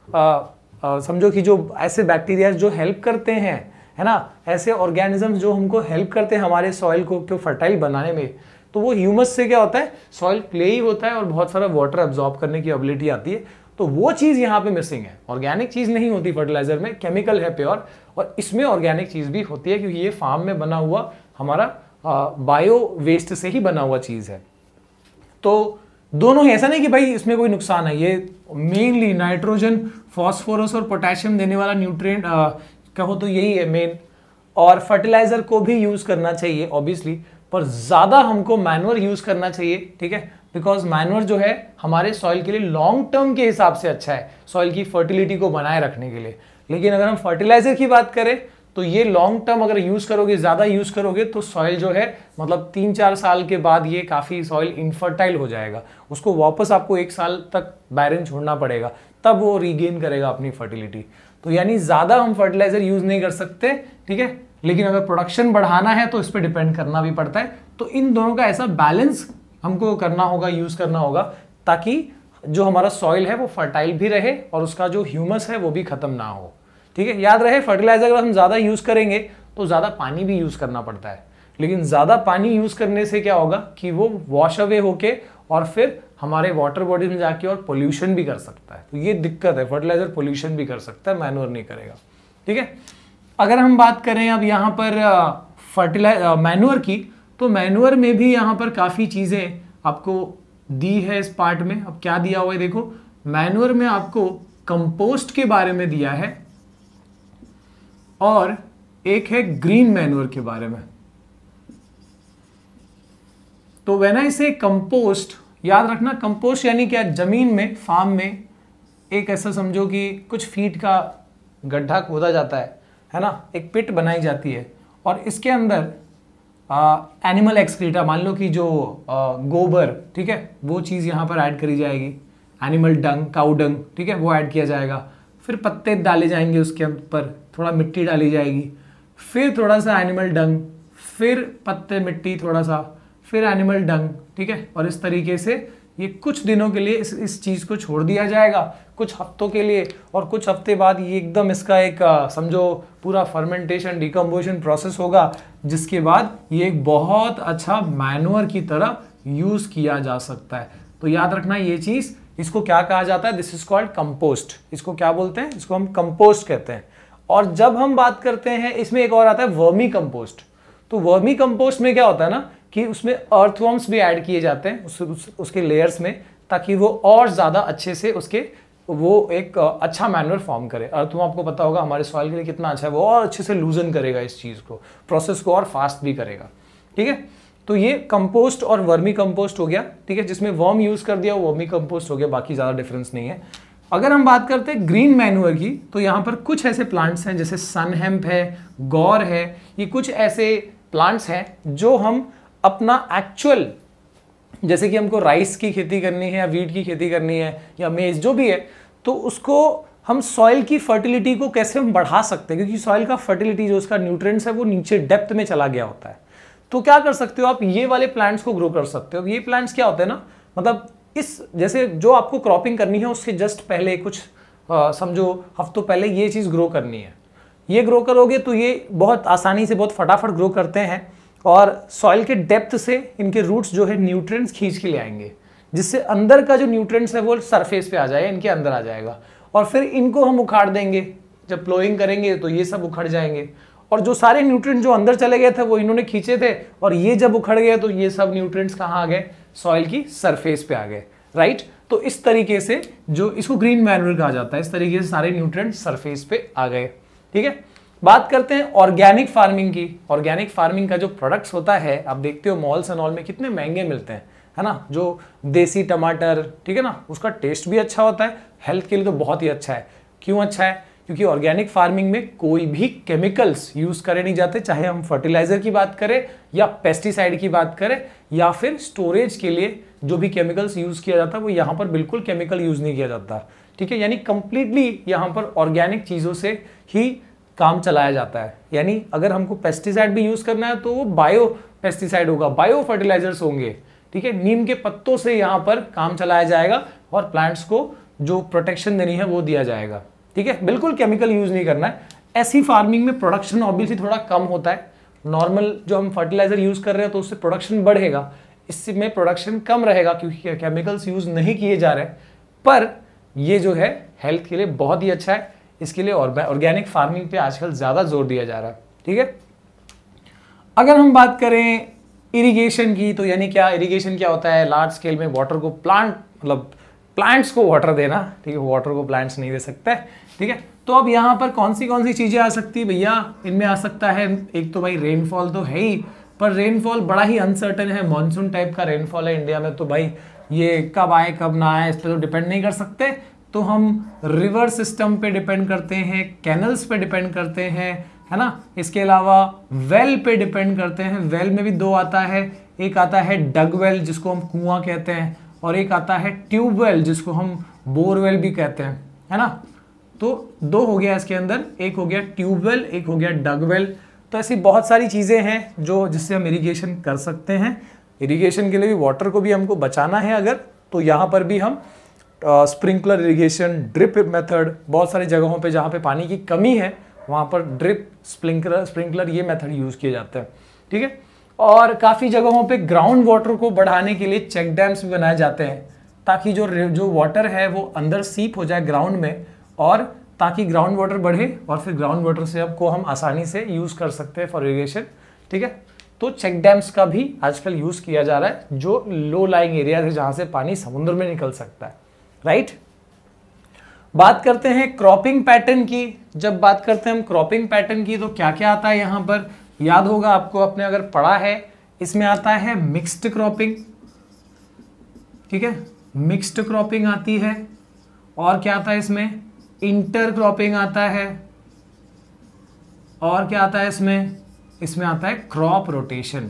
समझो कि जो ऐसे बैक्टीरिया जो हेल्प करते हैं, है ना, ऐसे ऑर्गेनिजम्स जो हमको हेल्प करते हैं हमारे सॉइल को फर्टाइल बनाने में, तो वो ह्यूमस से क्या होता है, सॉइल क्ले ही होता है और बहुत सारा वाटर एब्जॉर्ब करने की एबिलिटी आती है। तो वो चीज यहाँ पे मिसिंग है, ऑर्गेनिक चीज नहीं होती फर्टिलाइजर में, केमिकल है प्योर, और इसमें ऑर्गेनिक चीज भी होती है क्योंकि ये फार्म में बना हुआ हमारा बायो वेस्ट से ही बना हुआ चीज है। तो दोनों ही, ऐसा नहीं कि भाई इसमें कोई नुकसान है, ये मेनली नाइट्रोजन, फॉस्फोरस और पोटेशियम देने वाला न्यूट्रिएंट कहो तो यही है मेन। और फर्टिलाइजर को भी यूज करना चाहिए ऑब्वियसली, पर ज्यादा हमको मैन्योर यूज करना चाहिए, ठीक है, बिकॉज मैन्योर जो है हमारे सॉइल के लिए लॉन्ग टर्म के हिसाब से अच्छा है, सॉइल की फर्टिलिटी को बनाए रखने के लिए। लेकिन अगर हम फर्टिलाइजर की बात करें तो ये लॉन्ग टर्म अगर यूज करोगे, ज्यादा यूज करोगे तो सॉइल जो है मतलब 3-4 साल के बाद ये काफी सॉइल इनफर्टाइल हो जाएगा, उसको वापस आपको 1 साल तक बैरन छोड़ना पड़ेगा, तब वो रीगेन करेगा अपनी फर्टिलिटी। तो यानी ज्यादा हम फर्टिलाइजर यूज नहीं कर सकते, ठीक है, लेकिन अगर प्रोडक्शन बढ़ाना है तो इस पर डिपेंड करना भी पड़ता है। तो इन दोनों का ऐसा बैलेंस हमको करना होगा, यूज करना होगा, ताकि जो हमारा सॉइल है वो फर्टाइल भी रहे और उसका जो ह्यूमस है वो भी खत्म ना हो, ठीक है। याद रहे फर्टिलाइजर अगर हम ज्यादा यूज करेंगे तो ज्यादा पानी भी यूज करना पड़ता है, लेकिन ज्यादा पानी यूज करने से क्या होगा कि वो वॉश अवे होके और फिर हमारे वाटर बॉडीज में जाके और पोल्यूशन भी कर सकता है। तो ये दिक्कत है, फर्टिलाइजर पोल्यूशन भी कर सकता है, मैन्योर नहीं करेगा, ठीक है। अगर हम बात करें अब यहाँ पर मैन्योर की, तो मैन्योर में भी यहाँ पर काफी चीजें आपको दी है इस पार्ट में। अब क्या दिया हुआ है देखो, मैन्योर में आपको कंपोस्ट के बारे में दिया है और एक है ग्रीन मैन्योर के बारे में। तो व्हेन आई से कंपोस्ट, याद रखना कंपोस्ट यानी क्या, जमीन में फार्म में एक ऐसा समझो कि कुछ फीट का गड्ढा खोदा जाता है ना, एक पिट बनाई जाती है और इसके अंदर एनिमल एक्सक्रीटा, मान लो कि जो गोबर, ठीक है, वो चीज़ यहाँ पर ऐड करी जाएगी, एनिमल डंग, काउ डंग, ठीक है, वो ऐड किया जाएगा। फिर पत्ते डाले जाएंगे उसके ऊपर, थोड़ा मिट्टी डाली जाएगी, फिर थोड़ा सा एनिमल डंग, फिर पत्ते, मिट्टी थोड़ा सा, फिर एनिमल डंग, ठीक है। और इस तरीके से ये कुछ दिनों के लिए इस चीज़ को छोड़ दिया जाएगा, कुछ हफ्तों के लिए, और कुछ हफ्ते बाद ये एकदम इसका एक समझो पूरा फर्मेंटेशन, डिकम्पोजिशन प्रोसेस होगा, जिसके बाद ये एक बहुत अच्छा मैन्योर की तरह यूज़ किया जा सकता है। तो याद रखना ये चीज़, इसको क्या कहा जाता है, दिस इज कॉल्ड कंपोस्ट। इसको क्या बोलते हैं, इसको हम कंपोस्ट कहते हैं। और जब हम बात करते हैं, इसमें एक और आता है वर्मी कंपोस्ट। तो वर्मी कंपोस्ट में क्या होता है ना कि उसमें अर्थवर्म्स भी ऐड किए जाते हैं उसके लेयर्स में, ताकि वो और ज़्यादा अच्छे से वो एक अच्छा मैन्योर फॉर्म करे। अर्थवर्म आपको पता होगा हमारे सॉइल के लिए कितना अच्छा है, वो और अच्छे से लूजन करेगा इस चीज़ को, प्रोसेस को और फास्ट भी करेगा, ठीक है। तो ये कंपोस्ट और वर्मी कंपोस्ट हो गया, ठीक है, जिसमें वर्म यूज़ कर दिया वो वर्मी कंपोस्ट हो गया, बाकी ज़्यादा डिफरेंस नहीं है। अगर हम बात करते हैं ग्रीन मैन्योर की, तो यहाँ पर कुछ ऐसे प्लांट्स हैं जैसे सन हेम्प है, गौर है, ये कुछ ऐसे प्लांट्स हैं जो हम अपना एक्चुअल, जैसे कि हमको राइस की खेती करनी है या वीट की खेती करनी है या मेज जो भी है, तो उसको हम सॉइल की फर्टिलिटी को कैसे हम बढ़ा सकते हैं, क्योंकि सॉइल का फर्टिलिटी जो उसका न्यूट्रिएंट्स है वो नीचे डेप्थ में चला गया होता है। तो क्या कर सकते हो आप, ये वाले प्लांट्स को ग्रो कर सकते हो। ये प्लांट्स क्या होते हैं ना, मतलब इस जैसे जो आपको क्रॉपिंग करनी है उससे जस्ट पहले कुछ समझो हफ्तों पहले ये चीज़ ग्रो करनी है। ये ग्रो करोगे तो ये बहुत आसानी से, बहुत फटाफट ग्रो करते हैं और सॉइल के डेप्थ से इनके रूट्स जो है न्यूट्रिएंट्स खींच के ले आएंगे, जिससे अंदर का जो न्यूट्रिएंट्स है वो सरफेस पे आ जाएगा, इनके अंदर आ जाएगा। और फिर इनको हम उखाड़ देंगे, जब प्लोइंग करेंगे तो ये सब उखड़ जाएंगे, और जो सारे न्यूट्रिएंट जो अंदर चले गए थे वो इन्होंने खींचे थे, और ये जब उखड़ गए तो ये सब न्यूट्रिएंट्स कहाँ आ गए, सॉइल की सरफेस पे आ गए, राइट। तो इस तरीके से जो इसको ग्रीन मैन्योर कहा जाता है, इस तरीके से सारे न्यूट्रिएंट्स सरफेस पे आ गए, ठीक है। बात करते हैं ऑर्गेनिक फार्मिंग की। ऑर्गेनिक फार्मिंग का जो प्रोडक्ट्स होता है, आप देखते हो मॉल्स एंड ऑल में कितने महंगे मिलते हैं, है ना, जो देसी टमाटर, ठीक है ना, उसका टेस्ट भी अच्छा होता है, हेल्थ के लिए तो बहुत ही अच्छा है। क्यों अच्छा है, क्योंकि ऑर्गेनिक फार्मिंग में कोई भी केमिकल्स यूज करे नहीं जाते, चाहे हम फर्टिलाइजर की बात करें या पेस्टिसाइड की बात करें या फिर स्टोरेज के लिए जो भी केमिकल्स यूज किया जाता है वो यहाँ पर बिल्कुल केमिकल यूज नहीं किया जाता। ठीक है, यानी कंप्लीटली यहाँ पर ऑर्गेनिक चीजों से ही काम चलाया जाता है। यानी अगर हमको पेस्टिसाइड भी यूज करना है तो वो बायो पेस्टिसाइड होगा, बायो फर्टिलाइजर्स होंगे। ठीक है, नीम के पत्तों से यहाँ पर काम चलाया जाएगा और प्लांट्स को जो प्रोटेक्शन देनी है वो दिया जाएगा। ठीक है, बिल्कुल केमिकल यूज नहीं करना है। ऐसी फार्मिंग में प्रोडक्शन ऑब्वियसली थोड़ा कम होता है। नॉर्मल जो हम फर्टिलाइजर यूज कर रहे हैं तो उससे प्रोडक्शन बढ़ेगा, इसमें प्रोडक्शन कम रहेगा क्योंकि केमिकल्स यूज नहीं किए जा रहे हैं। पर ये जो है हेल्थ के लिए बहुत ही अच्छा है, इसके लिए ऑर्गेनिक फार्मिंग पे आजकल ज्यादा जोर दिया जा रहा है। ठीक है, अगर हम बात करें इरिगेशन की तो यानी क्या, इरिगेशन क्या होता है, लार्ज स्केल में वाटर को प्लांट्स को वाटर देना। ठीक है, वाटर को प्लांट्स नहीं दे सकते। ठीक है, तो अब यहाँ पर कौन सी चीजें आ सकती है भैया, इनमें आ सकता है एक तो भाई रेनफॉल तो है ही, पर रेनफॉल बड़ा ही अनसर्टन है। मॉनसून टाइप का रेनफॉल है इंडिया में, तो भाई ये कब आए कब ना आए इस पर तो डिपेंड नहीं कर सकते। तो हम रिवर सिस्टम पे डिपेंड करते हैं, कैनल्स पे डिपेंड करते हैं, है ना। इसके अलावा वेल पे डिपेंड करते हैं। वेल में भी दो आता है, एक आता है डग वेल जिसको हम कुआं कहते हैं, और एक आता है ट्यूबवेल जिसको हम बोरवेल भी कहते हैं, है ना। तो दो हो गया इसके अंदर, एक हो गया ट्यूबवेल, एक हो गया डगवेल। तो ऐसी बहुत सारी चीजें हैं जो जिससे हम इरिगेशन कर सकते हैं। इरिगेशन के लिए भी वाटर को भी हमको बचाना है अगर, तो यहाँ पर भी हम स्प्रिंकलर इरिगेशन, ड्रिप मेथड, बहुत सारी जगहों पे जहाँ पे पानी की कमी है वहाँ पर ड्रिप स्प्रिंकलर ये मेथड यूज किए जाते हैं। ठीक है, और काफ़ी जगहों पे ग्राउंड वाटर को बढ़ाने के लिए चेक डैम्स भी बनाए जाते हैं ताकि जो वाटर है वो अंदर सीप हो जाए ग्राउंड में, और ताकि ग्राउंड वाटर बढ़े और फिर ग्राउंड वाटर से आपको हम आसानी से यूज कर सकते हैं फॉर इरिगेशन। ठीक है, तो चेक डैम्स का भी आजकल यूज किया जा रहा है जो लो लाइंग एरिया है जहां से पानी समुद्र में निकल सकता है। राइट, बात करते हैं क्रॉपिंग पैटर्न की। जब बात करते हैं हम क्रॉपिंग पैटर्न की तो क्या क्या आता है यहाँ पर, याद होगा आपको, आपने अगर पढ़ा है, इसमें आता है मिक्स्ड क्रॉपिंग। ठीक है, मिक्स्ड क्रॉपिंग आती है, और क्या आता है इसमें, इंटर क्रॉपिंग आता है, और क्या आता है इसमें आता है क्रॉप रोटेशन।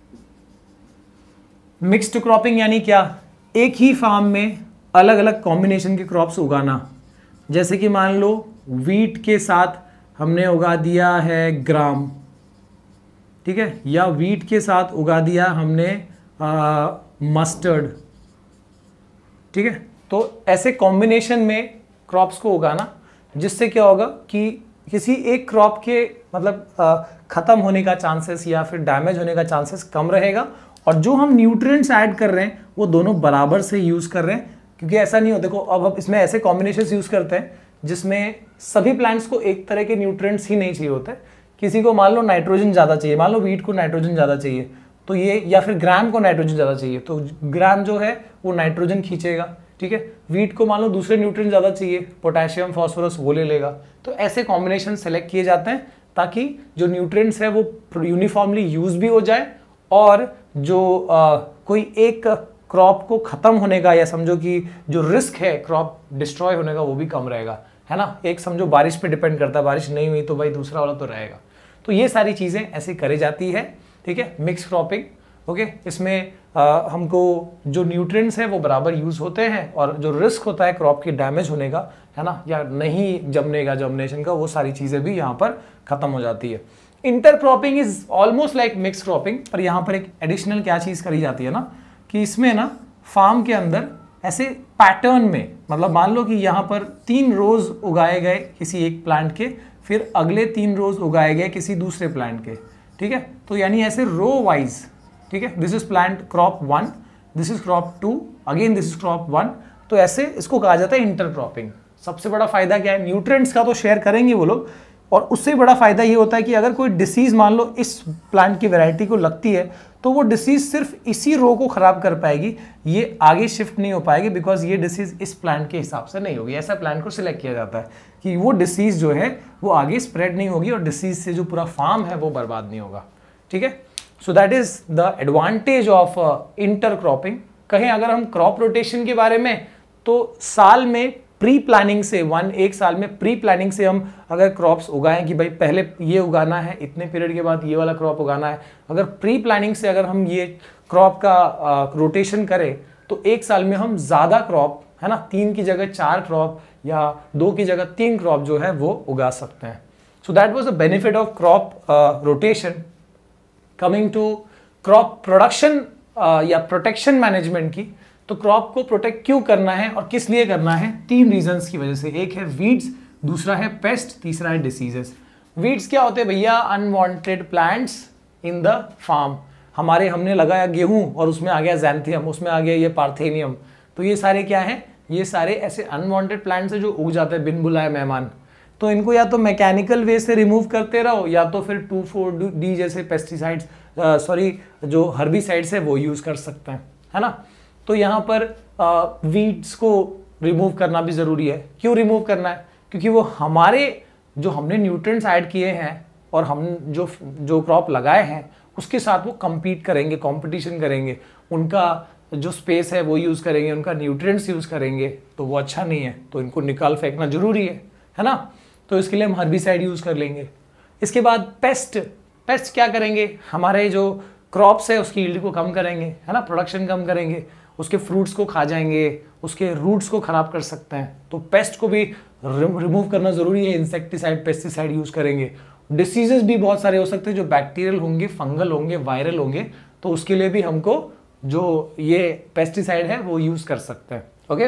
मिक्स्ड क्रॉपिंग यानी क्या, एक ही फार्म में अलग अलग कॉम्बिनेशन के क्रॉप्स उगाना। जैसे कि मान लो वीट के साथ हमने उगा दिया है ग्राम, ठीक है, या वीट के साथ उगा दिया हमने मस्टर्ड। ठीक है, तो ऐसे कॉम्बिनेशन में क्रॉप्स को उगाना, जिससे क्या होगा कि किसी एक क्रॉप के मतलब खत्म होने का चांसेस या फिर डैमेज होने का चांसेस कम रहेगा, और जो हम न्यूट्रिएंट्स ऐड कर रहे हैं वो दोनों बराबर से यूज कर रहे हैं। क्योंकि ऐसा नहीं हो, देखो अब हम इसमें ऐसे कॉम्बिनेशंस यूज करते हैं जिसमें सभी प्लांट्स को एक तरह के न्यूट्रिएंट्स ही नहीं चाहिए होते। किसी को मान लो नाइट्रोजन ज़्यादा चाहिए, मान लो वीट को नाइट्रोजन ज़्यादा चाहिए तो ये, या फिर ग्राम को नाइट्रोजन ज़्यादा चाहिए तो ग्राम जो है वो नाइट्रोजन खींचेगा। ठीक है, वीट को मान लो दूसरे न्यूट्रिएंट ज़्यादा चाहिए, पोटेशियम फास्फोरस वो ले लेगा। तो ऐसे कॉम्बिनेशन सेलेक्ट किए जाते हैं ताकि जो न्यूट्रिएंट्स है वो यूनिफॉर्मली यूज भी हो जाए, और जो कोई एक क्रॉप को खत्म होने का, या समझो कि जो रिस्क है क्रॉप डिस्ट्रॉय होने का वो भी कम रहेगा, है ना। एक समझो बारिश पे डिपेंड करता है, बारिश नहीं हुई तो भाई दूसरा वाला तो रहेगा। तो ये सारी चीज़ें ऐसे करी जाती है। ठीक है, मिक्स क्रॉपिंग। ओके, इसमें हमको जो न्यूट्रिएंट्स हैं वो बराबर यूज होते हैं, और जो रिस्क होता है क्रॉप के डैमेज होने का, है ना, या नहीं जमने का, जर्मिनेशन का, वो सारी चीज़ें भी यहाँ पर खत्म हो जाती है। Intercropping is almost like mix cropping, पर यहाँ पर एक एडिशनल क्या चीज़ करी जाती है ना, कि इसमें ना फार्म के अंदर ऐसे पैटर्न में, मतलब मान लो कि यहाँ पर 3 रोज उगाए गए किसी एक प्लांट के, फिर अगले 3 रोज उगाए गए किसी दूसरे प्लांट के। ठीक है, तो यानी ऐसे रो वाइज। ठीक है, this is plant crop 1, this is crop 2, again this is crop 1। तो ऐसे इसको कहा जाता है इंटर क्रॉपिंग। सबसे बड़ा फायदा क्या है, न्यूट्रिएंट्स का तो शेयर करेंगे वो लोग, और उससे बड़ा फायदा ये होता है कि अगर कोई डिसीज मान लो इस प्लांट की वैरायटी को लगती है तो वो डिसीज सिर्फ इसी रो को खराब कर पाएगी, ये आगे शिफ्ट नहीं हो पाएगी, बिकॉज ये डिसीज इस प्लांट के हिसाब से नहीं होगी। ऐसा प्लांट को सिलेक्ट किया जाता है कि वो डिसीज जो है वो आगे स्प्रेड नहीं होगी, और डिसीज से जो पूरा फार्म है वो बर्बाद नहीं होगा। ठीक है, so that is the advantage of intercropping. कहें अगर हम क्रॉप रोटेशन के बारे में, तो साल में प्री प्लानिंग से एक साल में प्री प्लानिंग से हम अगर क्रॉप्स उगाएं कि भाई पहले ये उगाना है, इतने पीरियड के बाद ये वाला क्रॉप उगाना है, अगर प्री प्लानिंग से अगर हम ये क्रॉप का रोटेशन करें तो एक साल में हम ज़्यादा क्रॉप, है ना, 3 की जगह 4 क्रॉप या 2 की जगह 3 क्रॉप जो है वो उगा सकते हैं। So that was the benefit of crop rotation. Coming to crop production या प्रोटेक्शन मैनेजमेंट की, तो क्रॉप को प्रोटेक्ट क्यों करना है और किस लिए करना है? 3 रीजंस की वजह से। एक है वीड्स, दूसरा है पेस्ट, तीसरा है डिसीजेस। वीड्स क्या होते हैं भैया? Unwanted plants in the farm. हमने लगाया गेहूं और उसमें आ गया ज़ैंथियम, उसमें आ गया ये पार्थेनियम, तो ये सारे क्या हैं? ये सारे ऐसे अनवांटेड प्लांट्स हैं जो उग जाते हैं बिन बुलाए मेहमान। तो इनको या तो मैकेनिकल वे से रिमूव करते रहो या तो फिर 2,4-D जैसे पेस्टिसाइड्स, जो हर्बिसाइड्स है वो यूज कर सकते हैं, है ना। तो यहाँ पर वीड्स को रिमूव करना भी जरूरी है। क्यों रिमूव करना है? क्योंकि वो हमने न्यूट्रिएंट्स ऐड किए हैं और हम जो क्रॉप लगाए हैं उसके साथ वो compete करेंगे, कंपटीशन करेंगे, उनका जो स्पेस है वो यूज करेंगे, उनका न्यूट्रिएंट्स यूज करेंगे, तो वो अच्छा नहीं है, तो इनको निकाल फेंकना जरूरी है ना। तो इसके लिए हम हर्बिसाइड यूज कर लेंगे। इसके बाद पेस्ट क्या करेंगे? हमारे जो क्रॉप्स है उसकी यील्ड को कम करेंगे, है ना, प्रोडक्शन कम करेंगे, उसके फ्रूट्स को खा जाएंगे, उसके रूट्स को खराब कर सकते हैं, तो पेस्ट को भी रिमूव करना जरूरी है। इंसेक्टिसाइड, पेस्टिसाइड यूज करेंगे। डिसीजेस भी बहुत सारे हो सकते हैं जो बैक्टीरियल होंगे, फंगल होंगे, वायरल होंगे, तो उसके लिए भी हमको जो ये पेस्टिसाइड है वो यूज कर सकते हैं। ओके,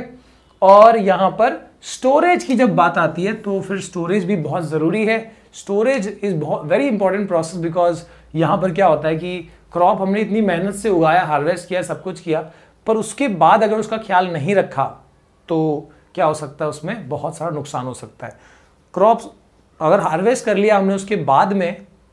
और यहाँ पर स्टोरेज की जब बात आती है तो फिर स्टोरेज भी बहुत जरूरी है। Storage is very important process, because यहाँ पर क्या होता है कि क्रॉप हमने इतनी मेहनत से उगाया, हार्वेस्ट किया, सब कुछ किया, पर उसके बाद अगर उसका ख्याल नहीं रखा तो क्या हो सकता है? उसमें बहुत सारा नुकसान हो सकता है। क्रॉप्स अगर हार्वेस्ट कर लिया हमने, उसके बाद में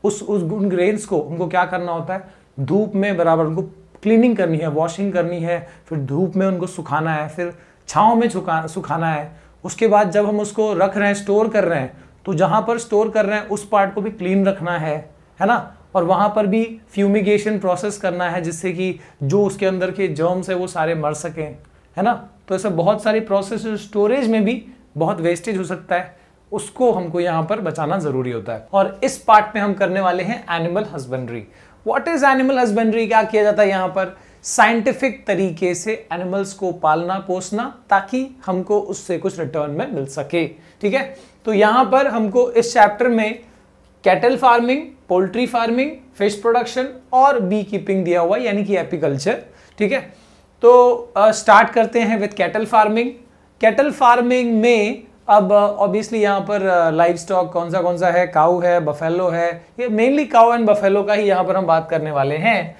उन ग्रेन्स को उनको क्या करना होता है? धूप में बराबर उनको क्लीनिंग करनी है, वॉशिंग करनी है, फिर धूप में उनको सुखाना है, फिर छाँव में सुखाना है। उसके बाद जब हम उसको रख रहे हैं, स्टोर कर रहे हैं, तो जहाँ पर स्टोर कर रहे हैं उस पार्ट को भी क्लीन रखना है ना, और वहाँ पर भी फ्यूमिगेशन प्रोसेस करना है जिससे कि जो उसके अंदर के जर्म्स है वो सारे मर सकें, है ना। तो ऐसे बहुत सारी प्रोसेस, स्टोरेज में भी बहुत वेस्टेज हो सकता है, उसको हमको यहाँ पर बचाना जरूरी होता है। और इस पार्ट में हम करने वाले हैं animal husbandry. What is animal husbandry? क्या किया जाता है यहाँ पर? साइंटिफिक तरीके से एनिमल्स को पालना पोसना ताकि हमको उससे कुछ रिटर्न में मिल सके, ठीक है। तो यहाँ पर हमको इस चैप्टर में cattle farming, poultry farming, fish production और बी कीपिंग दिया हुआ, यानी कि एपीकल्चर, ठीक है। तो स्टार्ट करते हैं with cattle farming. Cattle farming में अब ऑब्वियसली यहाँ पर लाइव स्टॉक कौन सा है? काऊ है, बफेलो है, ये मेनली काऊ एंड बफेलो का ही यहाँ पर हम बात करने वाले हैं।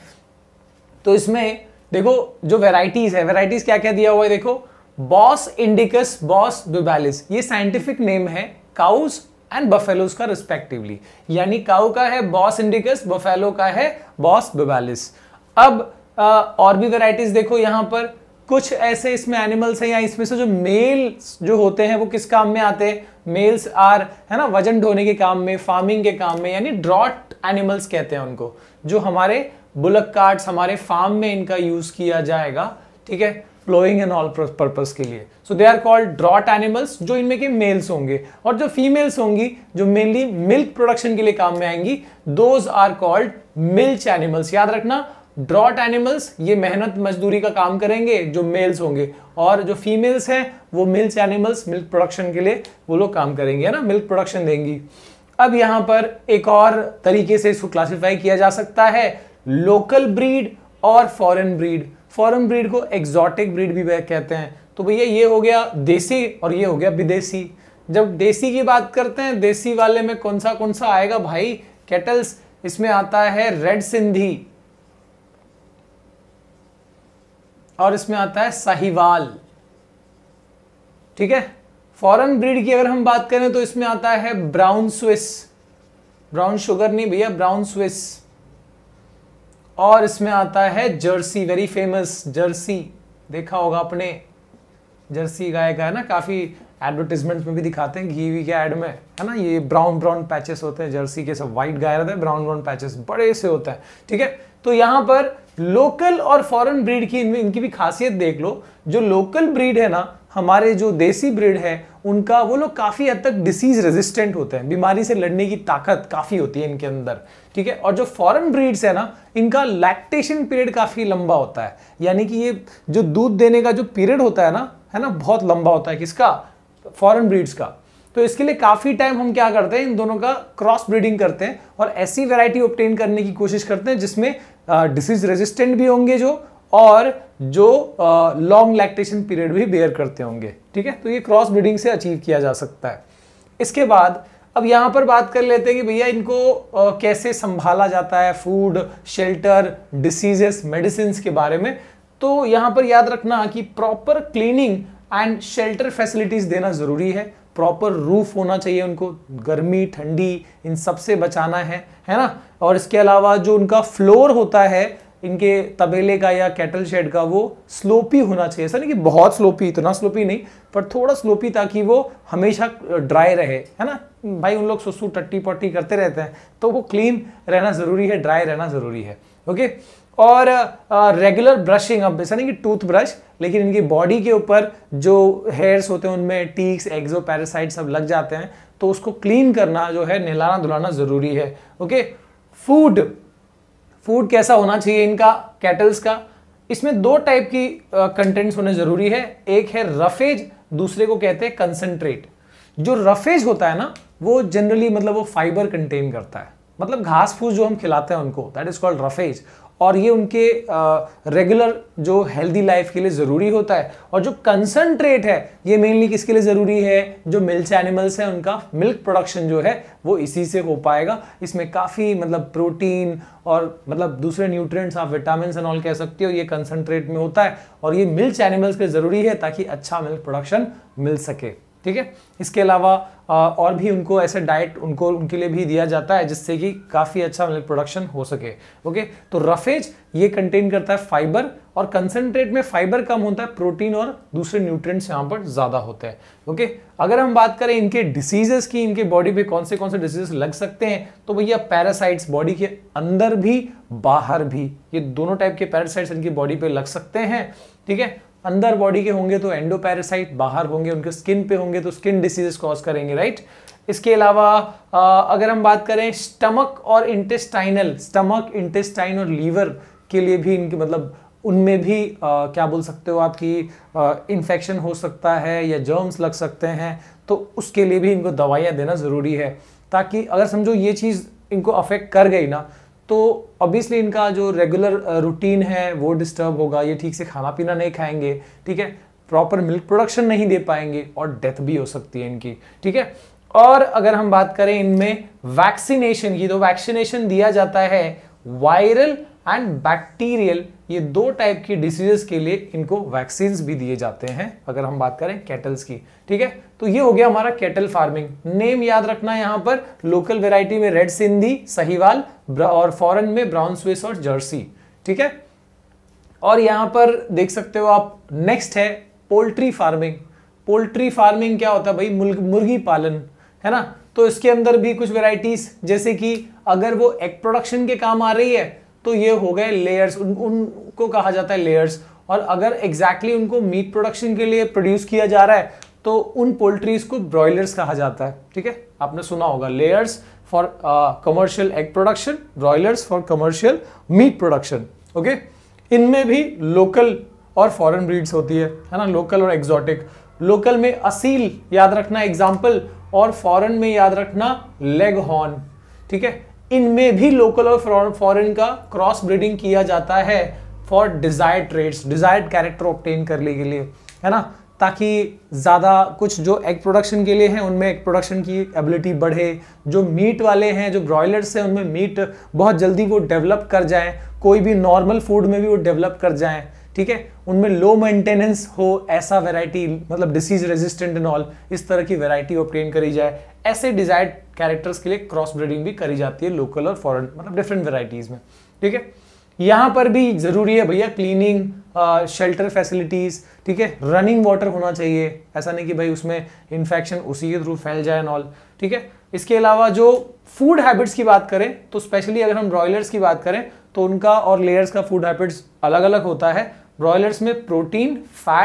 तो इसमें देखो जो वेराइटीज है, वेराइटीज क्या क्या दिया हुआ है देखो, बॉस इंडिकस, बॉस बिबालिस, ये साइंटिफिक नेम है काउस एंड बफेलोस का रिस्पेक्टिवली, यानी काऊ का है बॉस इंडिकस, बफेलो का है बॉस बिबालिस। अब और भी वेराइटीज देखो, यहाँ पर कुछ ऐसे इसमें एनिमल्स हैं या इसमें से जो मेल्स जो होते हैं वो किस काम में आते हैं? मेल्स आर, है ना, वजन ढोने के काम में, फार्मिंग के काम में, यानी ड्रॉट एनिमल्स कहते हैं उनको, जो हमारे बुलक कार्ट्स, हमारे फार्म में इनका यूज किया जाएगा, ठीक है, फ्लोइंग एंड ऑल पर्पस के लिए। So they are called draught animals, जो इनमें के मेल्स होंगे, और जो फीमेल्स होंगी जो मेनली मिल्क प्रोडक्शन के लिए काम में आएंगी, those are called milch animals. याद रखना, ड्रॉट एनिमल्स ये मेहनत मजदूरी का काम करेंगे जो मेल्स होंगे, और जो फीमेल्स हैं वो मिल्च एनिमल्स, मिल्क प्रोडक्शन के लिए वो लोग काम करेंगे, है ना, मिल्क प्रोडक्शन देंगी। अब यहाँ पर एक और तरीके से इसको क्लासिफाई किया जा सकता है, लोकल ब्रीड और फॉरेन ब्रीड। फॉरेन ब्रीड को एग्जॉटिक ब्रीड भी कहते हैं। तो भैया ये हो गया देसी और ये हो गया विदेशी। जब देसी की बात करते हैं, देसी वाले में कौन सा आएगा भाई? कैटल्स, इसमें आता है रेड सिंधी, और इसमें आता है साहिवाल, ठीक है। फॉरेन ब्रीड की अगर हम बात करें तो इसमें आता है ब्राउन स्विस, ब्राउन शुगर नहीं भैया, ब्राउन स्विस, और इसमें आता है जर्सी, वेरी फेमस जर्सी, देखा होगा आपने, जर्सी गाय का, है ना, काफी एडवर्टाइजमेंट में भी दिखाते हैं, घी के ऐड में, है ना, ये ब्राउन ब्राउन पैचेस होते हैं जर्सी के, सब व्हाइट गाय रहता है, ब्राउन ब्राउन पैचेस बड़े से होता है, ठीक है। तो यहाँ पर लोकल और फॉरेन ब्रीड की इनकी भी खासियत देख लो। जो लोकल ब्रीड है ना, हमारे जो देसी ब्रीड है उनका, वो लोग काफ़ी हद तक डिसीज रेजिस्टेंट होते हैं, बीमारी से लड़ने की ताकत काफ़ी होती है इनके अंदर, ठीक है। और जो फॉरेन ब्रीड्स है ना, इनका लैक्टेशन पीरियड काफ़ी लंबा होता है, यानी कि ये जो दूध देने का जो पीरियड होता है ना बहुत लंबा होता है। किसका? फॉरेन ब्रीड्स का। तो इसके लिए काफ़ी टाइम हम क्या करते हैं, इन दोनों का क्रॉस ब्रीडिंग करते हैं और ऐसी वैरायटी ऑब्टेन करने की कोशिश करते हैं जिसमें डिसीज रेजिस्टेंट भी होंगे और जो लॉन्ग लैक्टेशन पीरियड भी बेयर करते होंगे, ठीक है। तो ये क्रॉस ब्रीडिंग से अचीव किया जा सकता है। इसके बाद अब यहां पर बात कर लेते हैं कि भैया इनको कैसे संभाला जाता है, फूड, शेल्टर, डिसीजेस, मेडिसिन के बारे में। तो यहां पर याद रखना कि proper cleaning and shelter facilities देना जरूरी है। प्रॉपर रूफ होना चाहिए, उनको गर्मी ठंडी इन सब से बचाना है ना। और इसके अलावा जो उनका फ्लोर होता है इनके तबेले का या कैटल शेड का, वो स्लोपी होना चाहिए। ऐसा नहीं कि बहुत स्लोपी, इतना स्लोपी नहीं, पर थोड़ा स्लोपी, ताकि वो हमेशा ड्राई रहे, है ना। भाई उन लोग सुसु टट्टी पट्टी करते रहते हैं, तो वो क्लीन रहना जरूरी है, ड्राई रहना जरूरी है, ओके। और रेगुलर ब्रशिंग, अब ऐसा नहीं कि टूथ ब्रश, लेकिन इनकी बॉडी के ऊपर जो हेयर्स होते हैं उनमें टीक्स, एक्सो पैरासाइट सब लग जाते हैं, तो उसको क्लीन करना जो है, नहलाना धुलाना जरूरी है, ओके। फूड कैसा होना चाहिए इनका, कैटल्स का? इसमें दो टाइप की कंटेंट्स होने जरूरी है। एक है रफेज, दूसरे को कहते हैं कंसंट्रेट। जो रफेज होता है ना, वो जनरली मतलब वो फाइबर कंटेन करता है, मतलब घास फूस जो हम खिलाते हैं उनको, दैट इज कॉल्ड रफेज। और ये उनके रेगुलर जो हेल्दी लाइफ के लिए जरूरी होता है। और जो कंसंट्रेट है, ये मेनली किसके लिए जरूरी है? जो मिल्क एनिमल्स है, उनका मिल्क प्रोडक्शन जो है वो इसी से हो पाएगा। इसमें काफी मतलब प्रोटीन और मतलब दूसरे न्यूट्रिएंट्स, आप विटामिन एंड ऑल कह सकते हो, ये कंसंट्रेट में होता है। और ये मिल्क एनिमल्स के लिए जरूरी है ताकि अच्छा मिल्क प्रोडक्शन मिल सके, ठीक है। इसके अलावा और भी उनको ऐसे डाइट उनके लिए भी दिया जाता है जिससे कि काफ़ी अच्छा मिल्क प्रोडक्शन हो सके, ओके। तो रफेज ये कंटेन करता है फाइबर, और कंसंट्रेट में फाइबर कम होता है, प्रोटीन और दूसरे न्यूट्रिएंट्स यहाँ पर ज़्यादा होते हैं, ओके। अगर हम बात करें इनके डिसीजेस की, इनके बॉडी पे कौन से डिसीजेस लग सकते हैं, तो भैया पैरासाइट्स बॉडी के अंदर भी बाहर भी, ये दोनों टाइप के पैरासाइट्स इनकी बॉडी पे लग सकते हैं, ठीक है। अंदर बॉडी के होंगे तो एंडोपैरासाइट, बाहर होंगे उनके स्किन पे होंगे तो स्किन डिसीजेस कॉज करेंगे, राइट। इसके अलावा अगर हम बात करें स्टमक और इंटेस्टाइनल, स्टमक, इंटेस्टाइन और लीवर के लिए भी इनके मतलब उनमें भी क्या बोल सकते हो आपकी इन्फेक्शन हो सकता है या जर्म्स लग सकते हैं, तो उसके लिए भी इनको दवाइयाँ देना ज़रूरी है, ताकि अगर समझो ये चीज़ इनको अफेक्ट कर गई ना, तो ऑब्वियसली इनका जो रेगुलर रूटीन है वो डिस्टर्ब होगा, ये ठीक से खाना पीना नहीं खाएंगे, ठीक है, प्रॉपर मिल्क प्रोडक्शन नहीं दे पाएंगे और डेथ भी हो सकती है इनकी, ठीक है। और अगर हम बात करें इनमें वैक्सीनेशन की, तो वैक्सीनेशन दिया जाता है वायरल एंड बैक्टीरियल, ये दो टाइप की डिसीजेस के लिए इनको वैक्सीन्स भी दिए जाते हैं अगर हम बात करें कैटल्स की, ठीक है। तो ये हो गया हमारा कैटल फार्मिंग। नेम याद रखना यहाँ पर, लोकल वेराइटी में रेड सिंधी, सहीवाल, और फॉरेन में ब्राउन स्विस और जर्सी, ठीक है। और यहाँ पर देख सकते हो आप, नेक्स्ट है पोल्ट्री फार्मिंग। पोल्ट्री फार्मिंग क्या होता है भाई? मुर्गी पालन, है ना। तो इसके अंदर भी कुछ वेराइटीज, जैसे कि अगर वो एग प्रोडक्शन के काम आ रही है तो ये हो गए लेयर्स, उनको कहा जाता है लेयर्स। और अगर एग्जैक्टली उनको मीट प्रोडक्शन के लिए प्रोड्यूस किया जा रहा है तो उन पोल्ट्रीज को ब्रॉयलर्स कहा जाता है, ठीक है। आपने सुना होगा, layers for commercial egg production, broilers for commercial meat production, okay. इनमें भी लोकल और फॉरेन ब्रीड्स होती है ना, लोकल और एक्सोटिक। लोकल में असील याद रखना एग्जाम्पल, और फॉरेन में याद रखना लेग हॉर्न, ठीक है। इनमें भी लोकल और फॉरेन का क्रॉस ब्रीडिंग किया जाता है for desired traits, desired character obtain करने के लिए, है ना, ताकि ज़्यादा कुछ जो एग प्रोडक्शन के लिए हैं उनमें एग प्रोडक्शन की एबिलिटी बढ़े, जो मीट वाले हैं, जो ब्रॉयलर्स हैं, उनमें मीट बहुत जल्दी वो डेवलप कर जाएं, कोई भी नॉर्मल फूड में भी वो डेवलप कर जाएं, ठीक है। उनमें लो मेंटेनेंस हो, ऐसा वैरायटी, मतलब डिसीज रेजिस्टेंट एंड ऑल, इस तरह की वैरायटी ऑब्टेन करी जाए। ऐसे डिजायर्ड कैरेक्टर्स के लिए क्रॉस ब्रीडिंग भी करी जाती है लोकल और फॉरेन, मतलब डिफरेंट वैरायटीज में, ठीक है। यहाँ पर भी जरूरी है भैया क्लीनिंग, शेल्टर फैसिलिटीज, ठीक है। रनिंग वाटर होना चाहिए, ऐसा नहीं कि भाई उसमें इन्फेक्शन उसी के थ्रू फैल जाए एंड ऑल, ठीक है। इसके अलावा जो फूड हैबिट्स की बात करें तो स्पेशली अगर हम ब्रॉयलर्स की बात करें तो उनका और लेयर्स का फूड हैबिट्स अलग अलग होता है। ब्रॉयलर्स में प्रोटीन, फैट,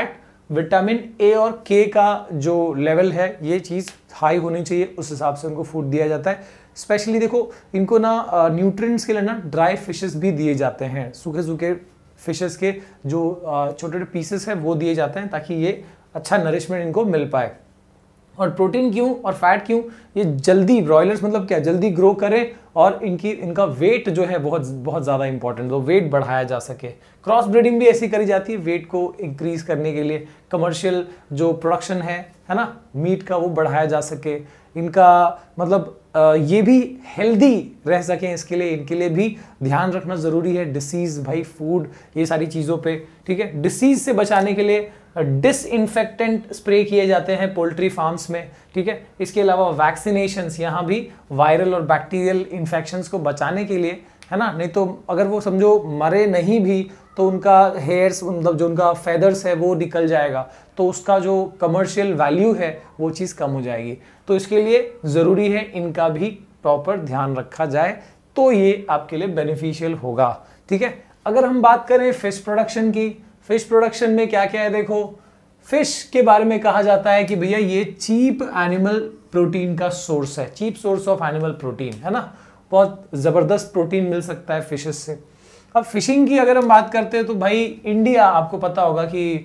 विटामिन ए और के का जो लेवल है ये चीज़ हाई होनी चाहिए, उस हिसाब से उनको फूड दिया जाता है। स्पेशली देखो इनको ना न्यूट्रिएंट्स के लिए ना ड्राई फिशेस भी दिए जाते हैं, सूखे सूखे फिशेस के जो छोटे छोटे पीसेस हैं वो दिए जाते हैं ताकि ये अच्छा नरिशमेंट इनको मिल पाए। और प्रोटीन क्यों और फैट क्यों, ये जल्दी ब्रॉयलर्स मतलब क्या जल्दी ग्रो करें और इनका वेट जो है बहुत बहुत ज़्यादा इंपॉर्टेंट, तो वेट बढ़ाया जा सके। क्रॉस ब्रीडिंग भी ऐसी करी जाती है वेट को इंक्रीज करने के लिए, कमर्शियल जो प्रोडक्शन है ना मीट का वो बढ़ाया जा सके, इनका मतलब ये भी हेल्दी रह सकें, इसके लिए इनके लिए भी ध्यान रखना ज़रूरी है। डिसीज़ भाई फूड ये सारी चीज़ों पे, ठीक है। डिसीज़ से बचाने के लिए डिसइंफेक्टेंट स्प्रे किए जाते हैं पोल्ट्री फार्म्स में, ठीक है। इसके अलावा वैक्सीनेशंस, यहाँ भी वायरल और बैक्टीरियल इन्फेक्शंस को बचाने के लिए, है ना। नहीं तो अगर वो समझो मरे नहीं भी तो उनका हेयर्स मतलब जो उनका फेदर्स है वो निकल जाएगा, तो उसका जो कमर्शियल वैल्यू है वो चीज़ कम हो जाएगी। तो इसके लिए ज़रूरी है इनका भी प्रॉपर ध्यान रखा जाए, तो ये आपके लिए बेनिफिशियल होगा, ठीक है। अगर हम बात करें फिश प्रोडक्शन की, फिश प्रोडक्शन में क्या क्या है, देखो फिश के बारे में कहा जाता है कि भैया ये चीप एनिमल प्रोटीन का सोर्स है, cheap source of animal protein, है ना। बहुत ज़बरदस्त प्रोटीन मिल सकता है फिशेस से। अब फिशिंग की अगर हम बात करते हैं तो भाई इंडिया आपको पता होगा कि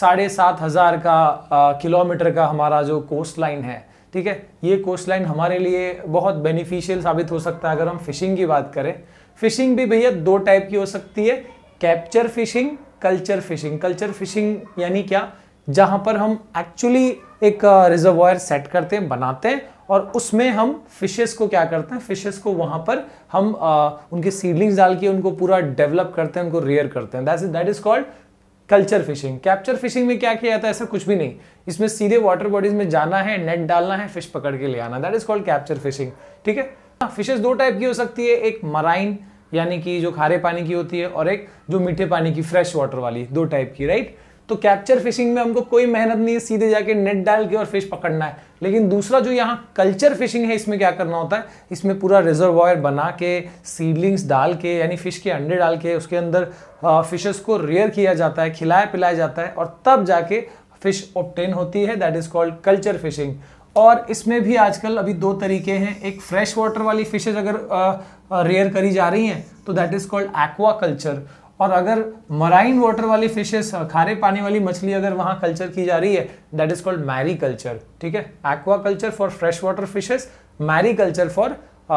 7,500 का किलोमीटर का हमारा जो कोस्ट लाइन है, ठीक है। ये कोस्ट लाइन हमारे लिए बहुत बेनिफिशियल साबित हो सकता है अगर हम फिशिंग की बात करें। फिशिंग भी भैया दो टाइप की हो सकती है, capture fishing, culture fishing. Culture fishing यानी क्या, जहां पर हम एक्चुअली एक रिजर्वॉयर सेट करते हैं, बनाते हैं और उसमें हम फिशेस को क्या करते हैं, फिशेस को वहां पर हम उनके सीडलिंग्स डाल के उनको पूरा डेवलप करते हैं, उनको रेयर करते हैं, that is called culture fishing. Capture fishing में क्या किया जाता है, ऐसा कुछ भी नहीं, इसमें सीधे वाटर बॉडीज में जाना है, नेट डालना है, फिश पकड़ के ले आना, that is called capture fishing, ठीक है। फिशेस दो टाइप की हो सकती है, एक मराइन यानी कि जो खारे पानी की होती है और एक जो मीठे पानी की फ्रेश वाटर वाली, दो टाइप की, राइट। तो कैप्चर फिशिंग में हमको कोई मेहनत नहीं है, सीधे जाके नेट डाल के और फिश पकड़ना है। लेकिन दूसरा जो यहाँ कल्चर फिशिंग है, इसमें क्या करना होता है, इसमें पूरा रिजर्वॉयर बना के सीडलिंग्स डाल के यानी फिश के अंडे डाल के उसके अंदर फिशेस को रेयर किया जाता है, खिलाया पिलाया जाता है और तब जाके फिश ऑब्टेन होती है, that is called culture fishing. और इसमें भी आजकल अभी दो तरीके हैं, एक फ्रेश वाटर वाली फिशेज अगर रेयर करी जा रही हैं तो that is called aquaculture, और अगर मराइन वाटर वाली फिशेस, खारे पानी वाली मछली अगर वहां कल्चर की जा रही है that is called mariculture, ठीक है। Aquaculture for fresh water fishes, mariculture for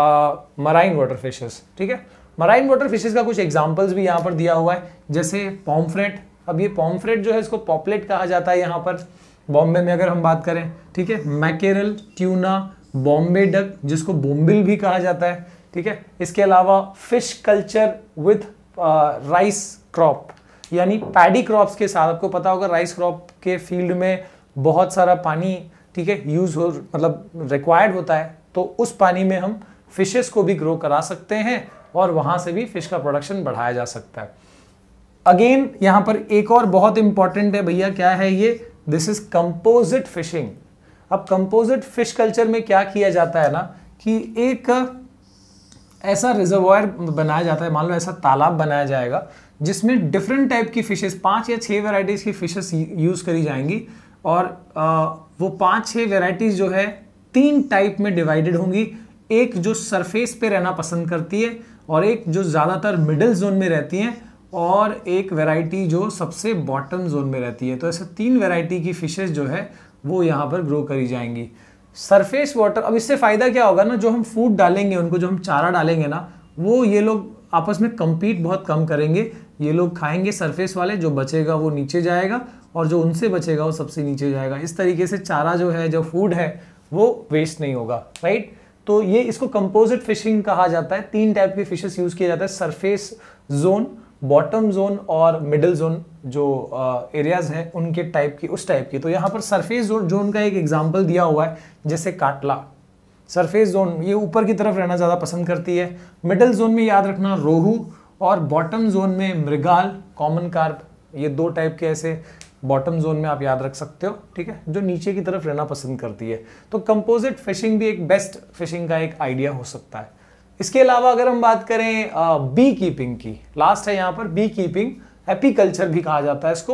marine water fishes, ठीक है। मराइन वाटर फिशेस का कुछ एग्जांपल्स भी यहाँ पर दिया हुआ है, जैसे पॉम्फ्रेट। अब ये पॉम्फ्रेट जो है इसको पॉपलेट कहा जाता है यहाँ पर बॉम्बे में अगर हम बात करें, ठीक है। मैकेरल, ट्यूना, बॉम्बे डक जिसको बोम्बिल भी कहा जाता है, ठीक है। इसके अलावा fish culture with rice crop यानी पैडी क्रॉप्स के साथ, आपको पता होगा राइस क्रॉप के फील्ड में बहुत सारा पानी, ठीक है, यूज हो मतलब रिक्वायर्ड होता है, तो उस पानी में हम फिशेस को भी ग्रो करा सकते हैं और वहां से भी फिश का प्रोडक्शन बढ़ाया जा सकता है। अगेन यहाँ पर एक और बहुत इंपॉर्टेंट है भैया, क्या है ये, दिस इज कंपोजिट फिशिंग। अब कंपोजिट फिश कल्चर में क्या किया जाता है ना कि एक ऐसा रिजर्वॉयर बनाया जाता है, मान लो ऐसा तालाब बनाया जाएगा जिसमें डिफरेंट टाइप की फिशेस, 5 या 6 वेराइटीज की फिशेस यूज करी जाएंगी और वो 5-6 वेराइटीज जो है 3 टाइप में डिवाइडेड होंगी। एक जो सरफेस पे रहना पसंद करती है और एक जो ज़्यादातर मिडिल जोन में रहती हैं और एक वैरायटी जो सबसे बॉटम जोन में रहती है। तो ऐसे 3 वैरायटी की फिशेस जो है वो यहाँ पर ग्रो करी जाएंगी। सरफेस वाटर, अब इससे फ़ायदा क्या होगा ना, जो हम फूड डालेंगे उनको, जो हम चारा डालेंगे ना, वो ये लोग आपस में compete बहुत कम करेंगे। ये लोग खाएंगे सरफेस वाले, जो बचेगा वो नीचे जाएगा और जो उनसे बचेगा वो सबसे नीचे जाएगा। इस तरीके से चारा जो है, जो फूड है, वो वेस्ट नहीं होगा, राइट। तो ये इसको कंपोजिट फिशिंग कहा जाता है। 3 टाइप के फिशेस यूज किया जाता है, सरफेस जोन, बॉटम जोन और मिडिल जोन जो एरियाज हैं उनके टाइप की, उस टाइप की। तो यहाँ पर सरफेस जोन का एक एग्जांपल दिया हुआ है, जैसे काटला। सरफेस जोन ये ऊपर की तरफ रहना ज़्यादा पसंद करती है। मिडिल जोन में याद रखना रोहू और बॉटम जोन में मृगाल, कॉमन कार्प, ये 2 टाइप के ऐसे बॉटम जोन में आप याद रख सकते हो, ठीक है, जो नीचे की तरफ रहना पसंद करती है। तो कंपोजिट फिशिंग भी एक बेस्ट फिशिंग का एक आइडिया हो सकता है। इसके अलावा अगर हम बात करें बी कीपिंग की, लास्ट है यहाँ पर बी कीपिंग, एपीकल्चर भी कहा जाता है इसको।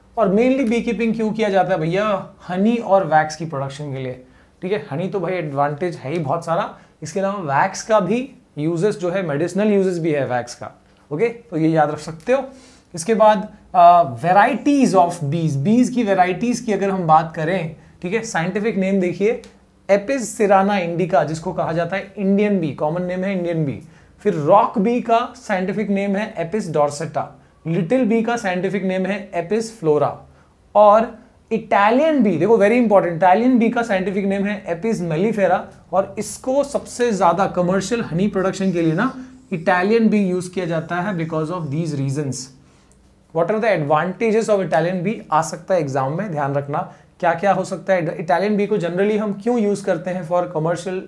और मेनली बी कीपिंग क्यों किया जाता है भैया? हनी और वैक्स की प्रोडक्शन के लिए, ठीक है। हनी तो भाई एडवांटेज है ही बहुत सारा, इसके अलावा वैक्स का भी यूजेस जो है, मेडिसिनल यूजेस भी है वैक्स का, ओके, तो ये याद रख सकते हो। इसके बाद वेराइटीज ऑफ बीज, बीज की वेराइटीज की अगर हम बात करें, ठीक है, साइंटिफिक नेम देखिए, एपिस सिराना इंडिका, जिसको कहा जाता है इंडियन बी, कॉमन नेम है इंडियन बी। फिर रॉक बी का साइंटिफिक नेम है एपिस डॉर्सेटा, लिटिल बी का साइंटिफिक नेम है एपिस फ्लोरा, और इटालियन बी, देखो वेरी इंपॉर्टेंट, इटालियन बी का साइंटिफिक नेम है एपिस मेलिफेरा, और इसको सबसे ज्यादा कमर्शियल हनी प्रोडक्शन के लिए ना इटालियन बी यूज किया जाता है because of these reasons. What are the advantages of Italian bee? आ सकता है एग्जाम में, ध्यान रखना क्या क्या हो सकता है। इटालियन बी को जनरली हम क्यों यूज करते हैं फॉर कमर्शियल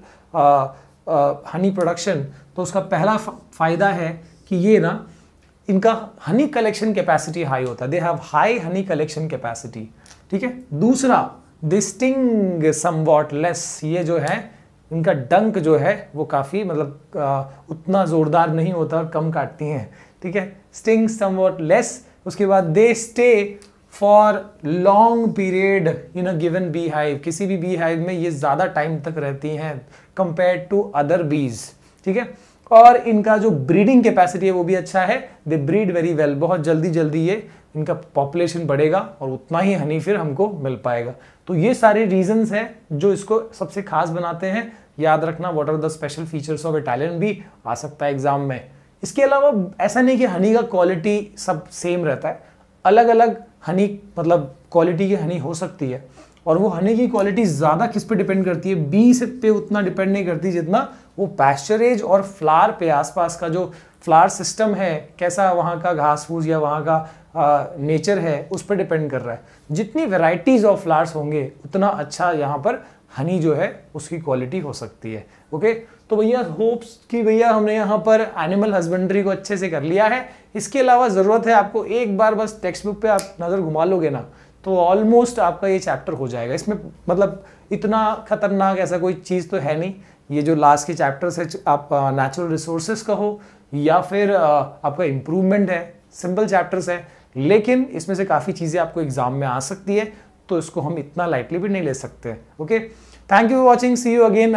हनी प्रोडक्शन? तो उसका पहला फायदा है कि ये ना, इनका हनी कलेक्शन कैपेसिटी हाई होता है, they have high honey collection capacity, ठीक है। दूसरा, दे स्टिंग समवॉट लेस, ये जो है इनका डंक जो है वो काफी मतलब उतना जोरदार नहीं होता और कम काटती हैं, ठीक है, स्टिंग समवॉट लेस। उसके बाद they stay for long period in a given beehive, किसी भी बी हाइव में ये ज्यादा टाइम तक रहती हैं कंपेयर टू अदर बीज, ठीक है। और इनका जो ब्रीडिंग कैपेसिटी है वो भी अच्छा है, दे ब्रीड वेरी वेल, बहुत जल्दी जल्दी ये इनका पॉपुलेशन बढ़ेगा और उतना ही हनी फिर हमको मिल पाएगा। तो ये सारे रीजंस हैं जो इसको सबसे खास बनाते हैं। याद रखना what are the special features of Italian bee, आ सकता है एग्जाम में। इसके अलावा ऐसा नहीं कि हनी का क्वालिटी सब सेम रहता है, अलग अलग हनी मतलब क्वालिटी की हनी हो सकती है, और वो हनी की क्वालिटी ज़्यादा किस पे डिपेंड करती है? बी से पे उतना डिपेंड नहीं करती जितना वो पैस्चरेज और फ्लावर पे, आसपास का जो फ्लावर सिस्टम है, कैसा वहाँ का घास फूस या वहाँ का नेचर है, उस पर डिपेंड कर रहा है। जितनी वेराइटीज ऑफ फ्लावर्स होंगे उतना अच्छा यहाँ पर हनी जो है उसकी क्वालिटी हो सकती है, ओके। तो भैया होप्स कि भैया हमने यहाँ पर एनिमल हस्बेंड्री को अच्छे से कर लिया है। इसके अलावा ज़रूरत है आपको एक बार बस टेक्स्ट बुक पे आप नज़र घुमा लोगे ना, तो ऑलमोस्ट आपका ये चैप्टर हो जाएगा। इसमें मतलब इतना खतरनाक ऐसा कोई चीज़ तो है नहीं। ये जो लास्ट के चैप्टर्स है, आप नेचुरल रिसोर्सेज का हो या फिर आपका इम्प्रूवमेंट है, सिंपल चैप्टर्स है, लेकिन इसमें से काफ़ी चीज़ें आपको एग्जाम में आ सकती है, तो इसको हम इतना लाइटली भी नहीं ले सकते, okay. Thank you for watching, see you again.